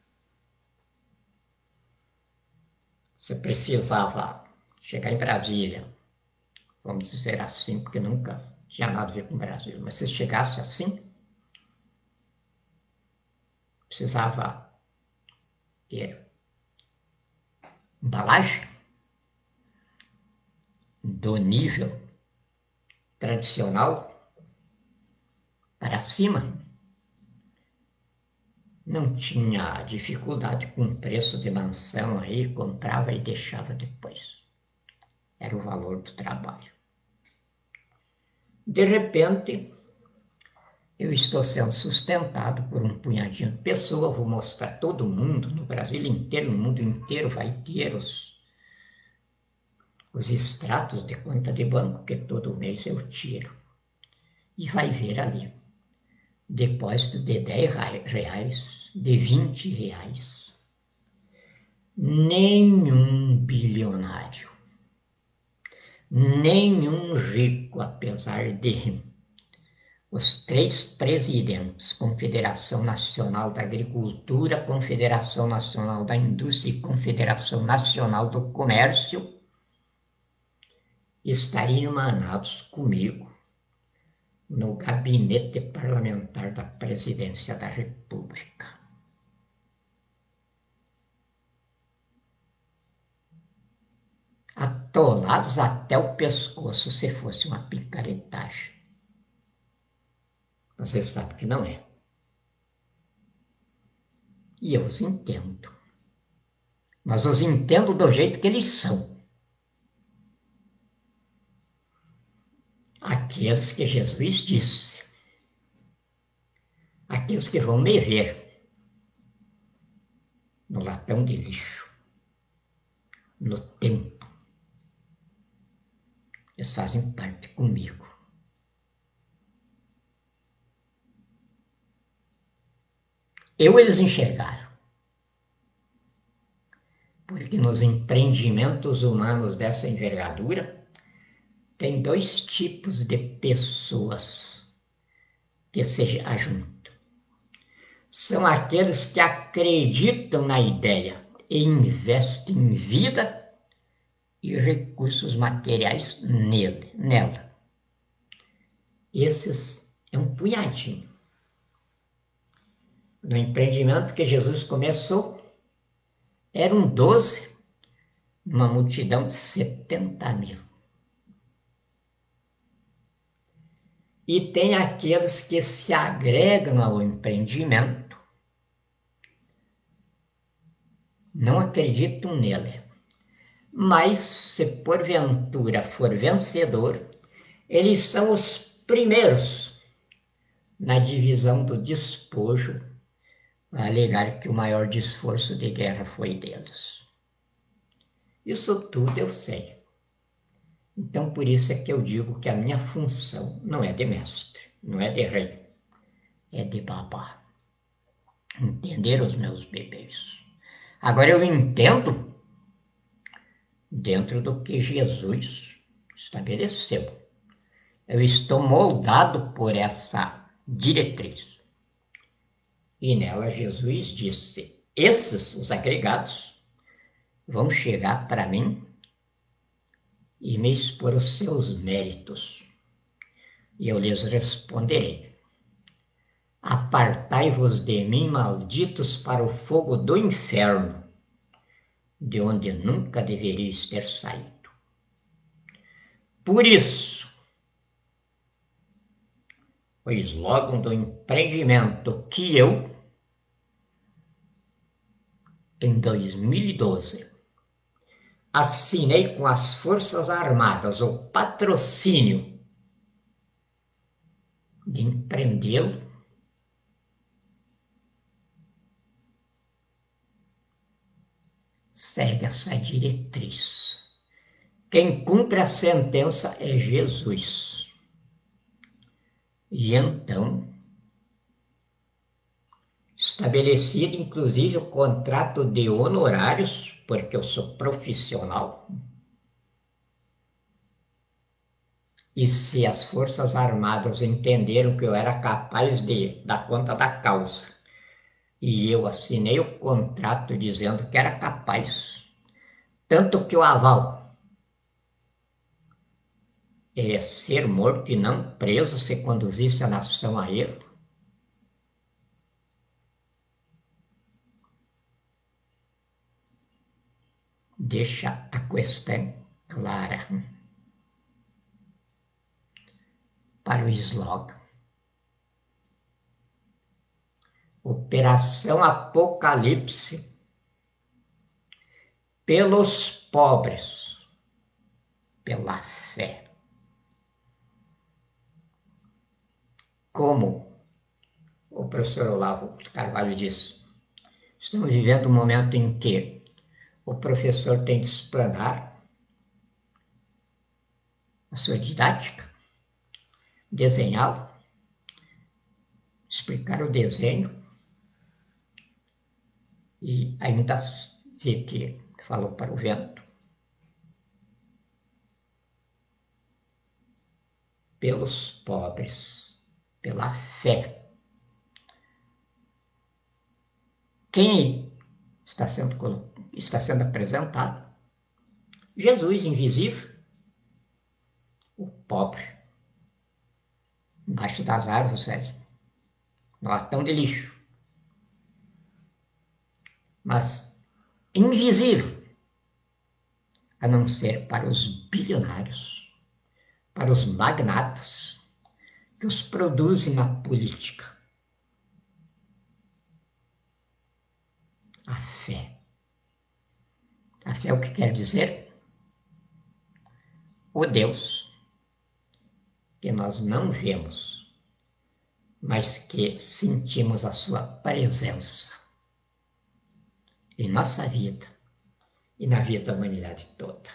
Você precisava chegar em Brasília, vamos dizer assim, porque nunca tinha nada a ver com o Brasil, mas se chegasse assim, precisava ter embalagem do nível tradicional para cima. Não tinha dificuldade com o preço de mansão aí, comprava e deixava depois. Era o valor do trabalho. De repente, eu estou sendo sustentado por um punhadinho de pessoas, vou mostrar todo mundo, no Brasil inteiro, no mundo inteiro, vai ter os, os extratos de conta de banco que todo mês eu tiro. E vai ver ali, depósito de dez reais, de vinte reais. Nenhum bilionário, nenhum rico, apesar de os três presidentes, Confederação Nacional da Agricultura, Confederação Nacional da Indústria e Confederação Nacional do Comércio, estariam emanados comigo no gabinete parlamentar da presidência da República. Atolados até o pescoço, se fosse uma picaretagem. Você sabe que não é. E eu os entendo. Mas os entendo do jeito que eles são. Aqueles que Jesus disse. Aqueles que vão me ver no latão de lixo, no tempo. Eles fazem parte comigo. Eu eles enxergaram. Porque nos empreendimentos humanos dessa envergadura, tem dois tipos de pessoas que se ajuntam. São aqueles que acreditam na ideia e investem vida e recursos materiais nele, nela. Esses é um punhadinho. No empreendimento que Jesus começou, eram doze, uma multidão de setenta mil. E tem aqueles que se agregam ao empreendimento, não acreditam nele. Mas, se porventura for vencedor, eles são os primeiros na divisão do despojo, a alegar que o maior esforço de guerra foi deles. Isso tudo eu sei. Então, por isso é que eu digo que a minha função não é de mestre, não é de rei, é de babá. Entender os meus bebês. Agora eu entendo dentro do que Jesus estabeleceu. Eu estou moldado por essa diretriz. E nela Jesus disse, esses, os agregados, vão chegar para mim e me expor os seus méritos. E eu lhes responderei, apartai-vos de mim, malditos, para o fogo do inferno, de onde nunca deveríeis ter saído. Por isso, o slogan do empreendimento que eu, em dois mil e doze, assinei com as Forças Armadas o patrocínio de empreendê-lo segue essa diretriz. Quem cumpre a sentença é Jesus. E então, estabelecido inclusive o contrato de honorários, porque eu sou profissional, e se as Forças Armadas entenderam que eu era capaz de dar conta da causa, e eu assinei o contrato dizendo que era capaz, tanto que o aval é ser morto e não preso se conduzisse a nação a erro. Deixa a questão clara para o slogan. Operação Apocalipse pelos pobres, pela fé. Como o professor Olavo de Carvalho disse, estamos vivendo um momento em que o professor tem de explanar a sua didática, desenhá-lo, explicar o desenho e ainda ver que falou para o vento. Pelos pobres, pela fé. Quem está sendo, está sendo apresentado? Jesus invisível, o pobre, embaixo das árvores, velho, no latão de lixo. Mas invisível, a não ser para os bilionários, para os magnatas, que os produzem na política. A fé. A fé é o que quer dizer? O Deus que nós não vemos, mas que sentimos a sua presença em nossa vida e na vida da humanidade toda.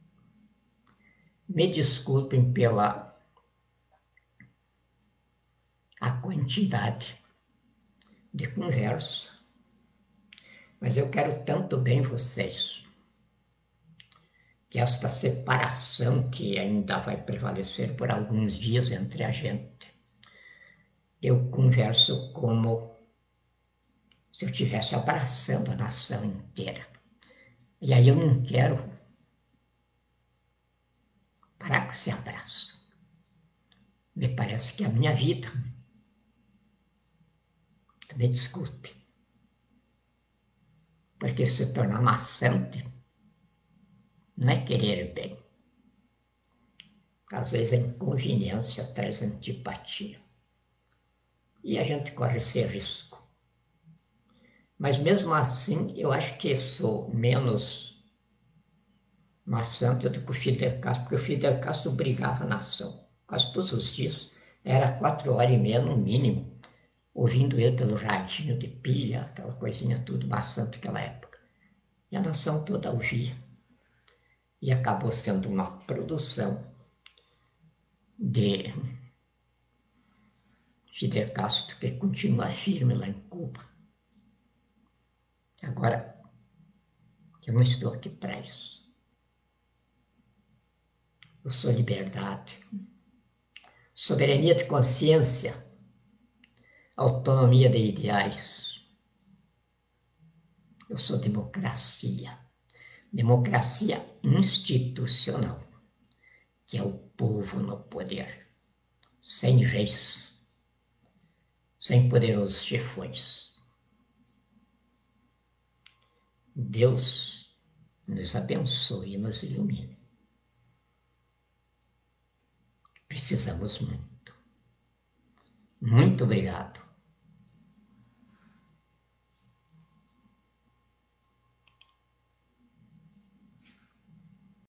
Me desculpem pela a quantidade de conversa, mas eu quero tanto bem vocês, que esta separação que ainda vai prevalecer por alguns dias entre a gente, eu converso como se eu estivesse abraçando a nação inteira. E aí eu não quero parar com esse abraço. Me parece que a minha vida, me desculpe, porque se tornar maçante não é querer bem. Às vezes a inconveniência traz antipatia. E a gente corre esse risco. Mas mesmo assim, eu acho que sou menos maçante do que o Fidel Castro, porque o Fidel Castro brigava a nação, quase todos os dias. Era quatro horas e meia no mínimo, ouvindo ele pelo radinho de pilha, aquela coisinha tudo maçante naquela época. E a nação toda ouvia. E acabou sendo uma produção de Fidel Castro, que continua firme lá em Cuba. Agora, eu não estou aqui para isso. Eu sou liberdade, soberania de consciência, autonomia de ideais. Eu sou democracia, democracia institucional, que é o povo no poder, sem reis, sem poderosos chefões. Deus nos abençoe e nos ilumine. Precisamos muito. Muito obrigado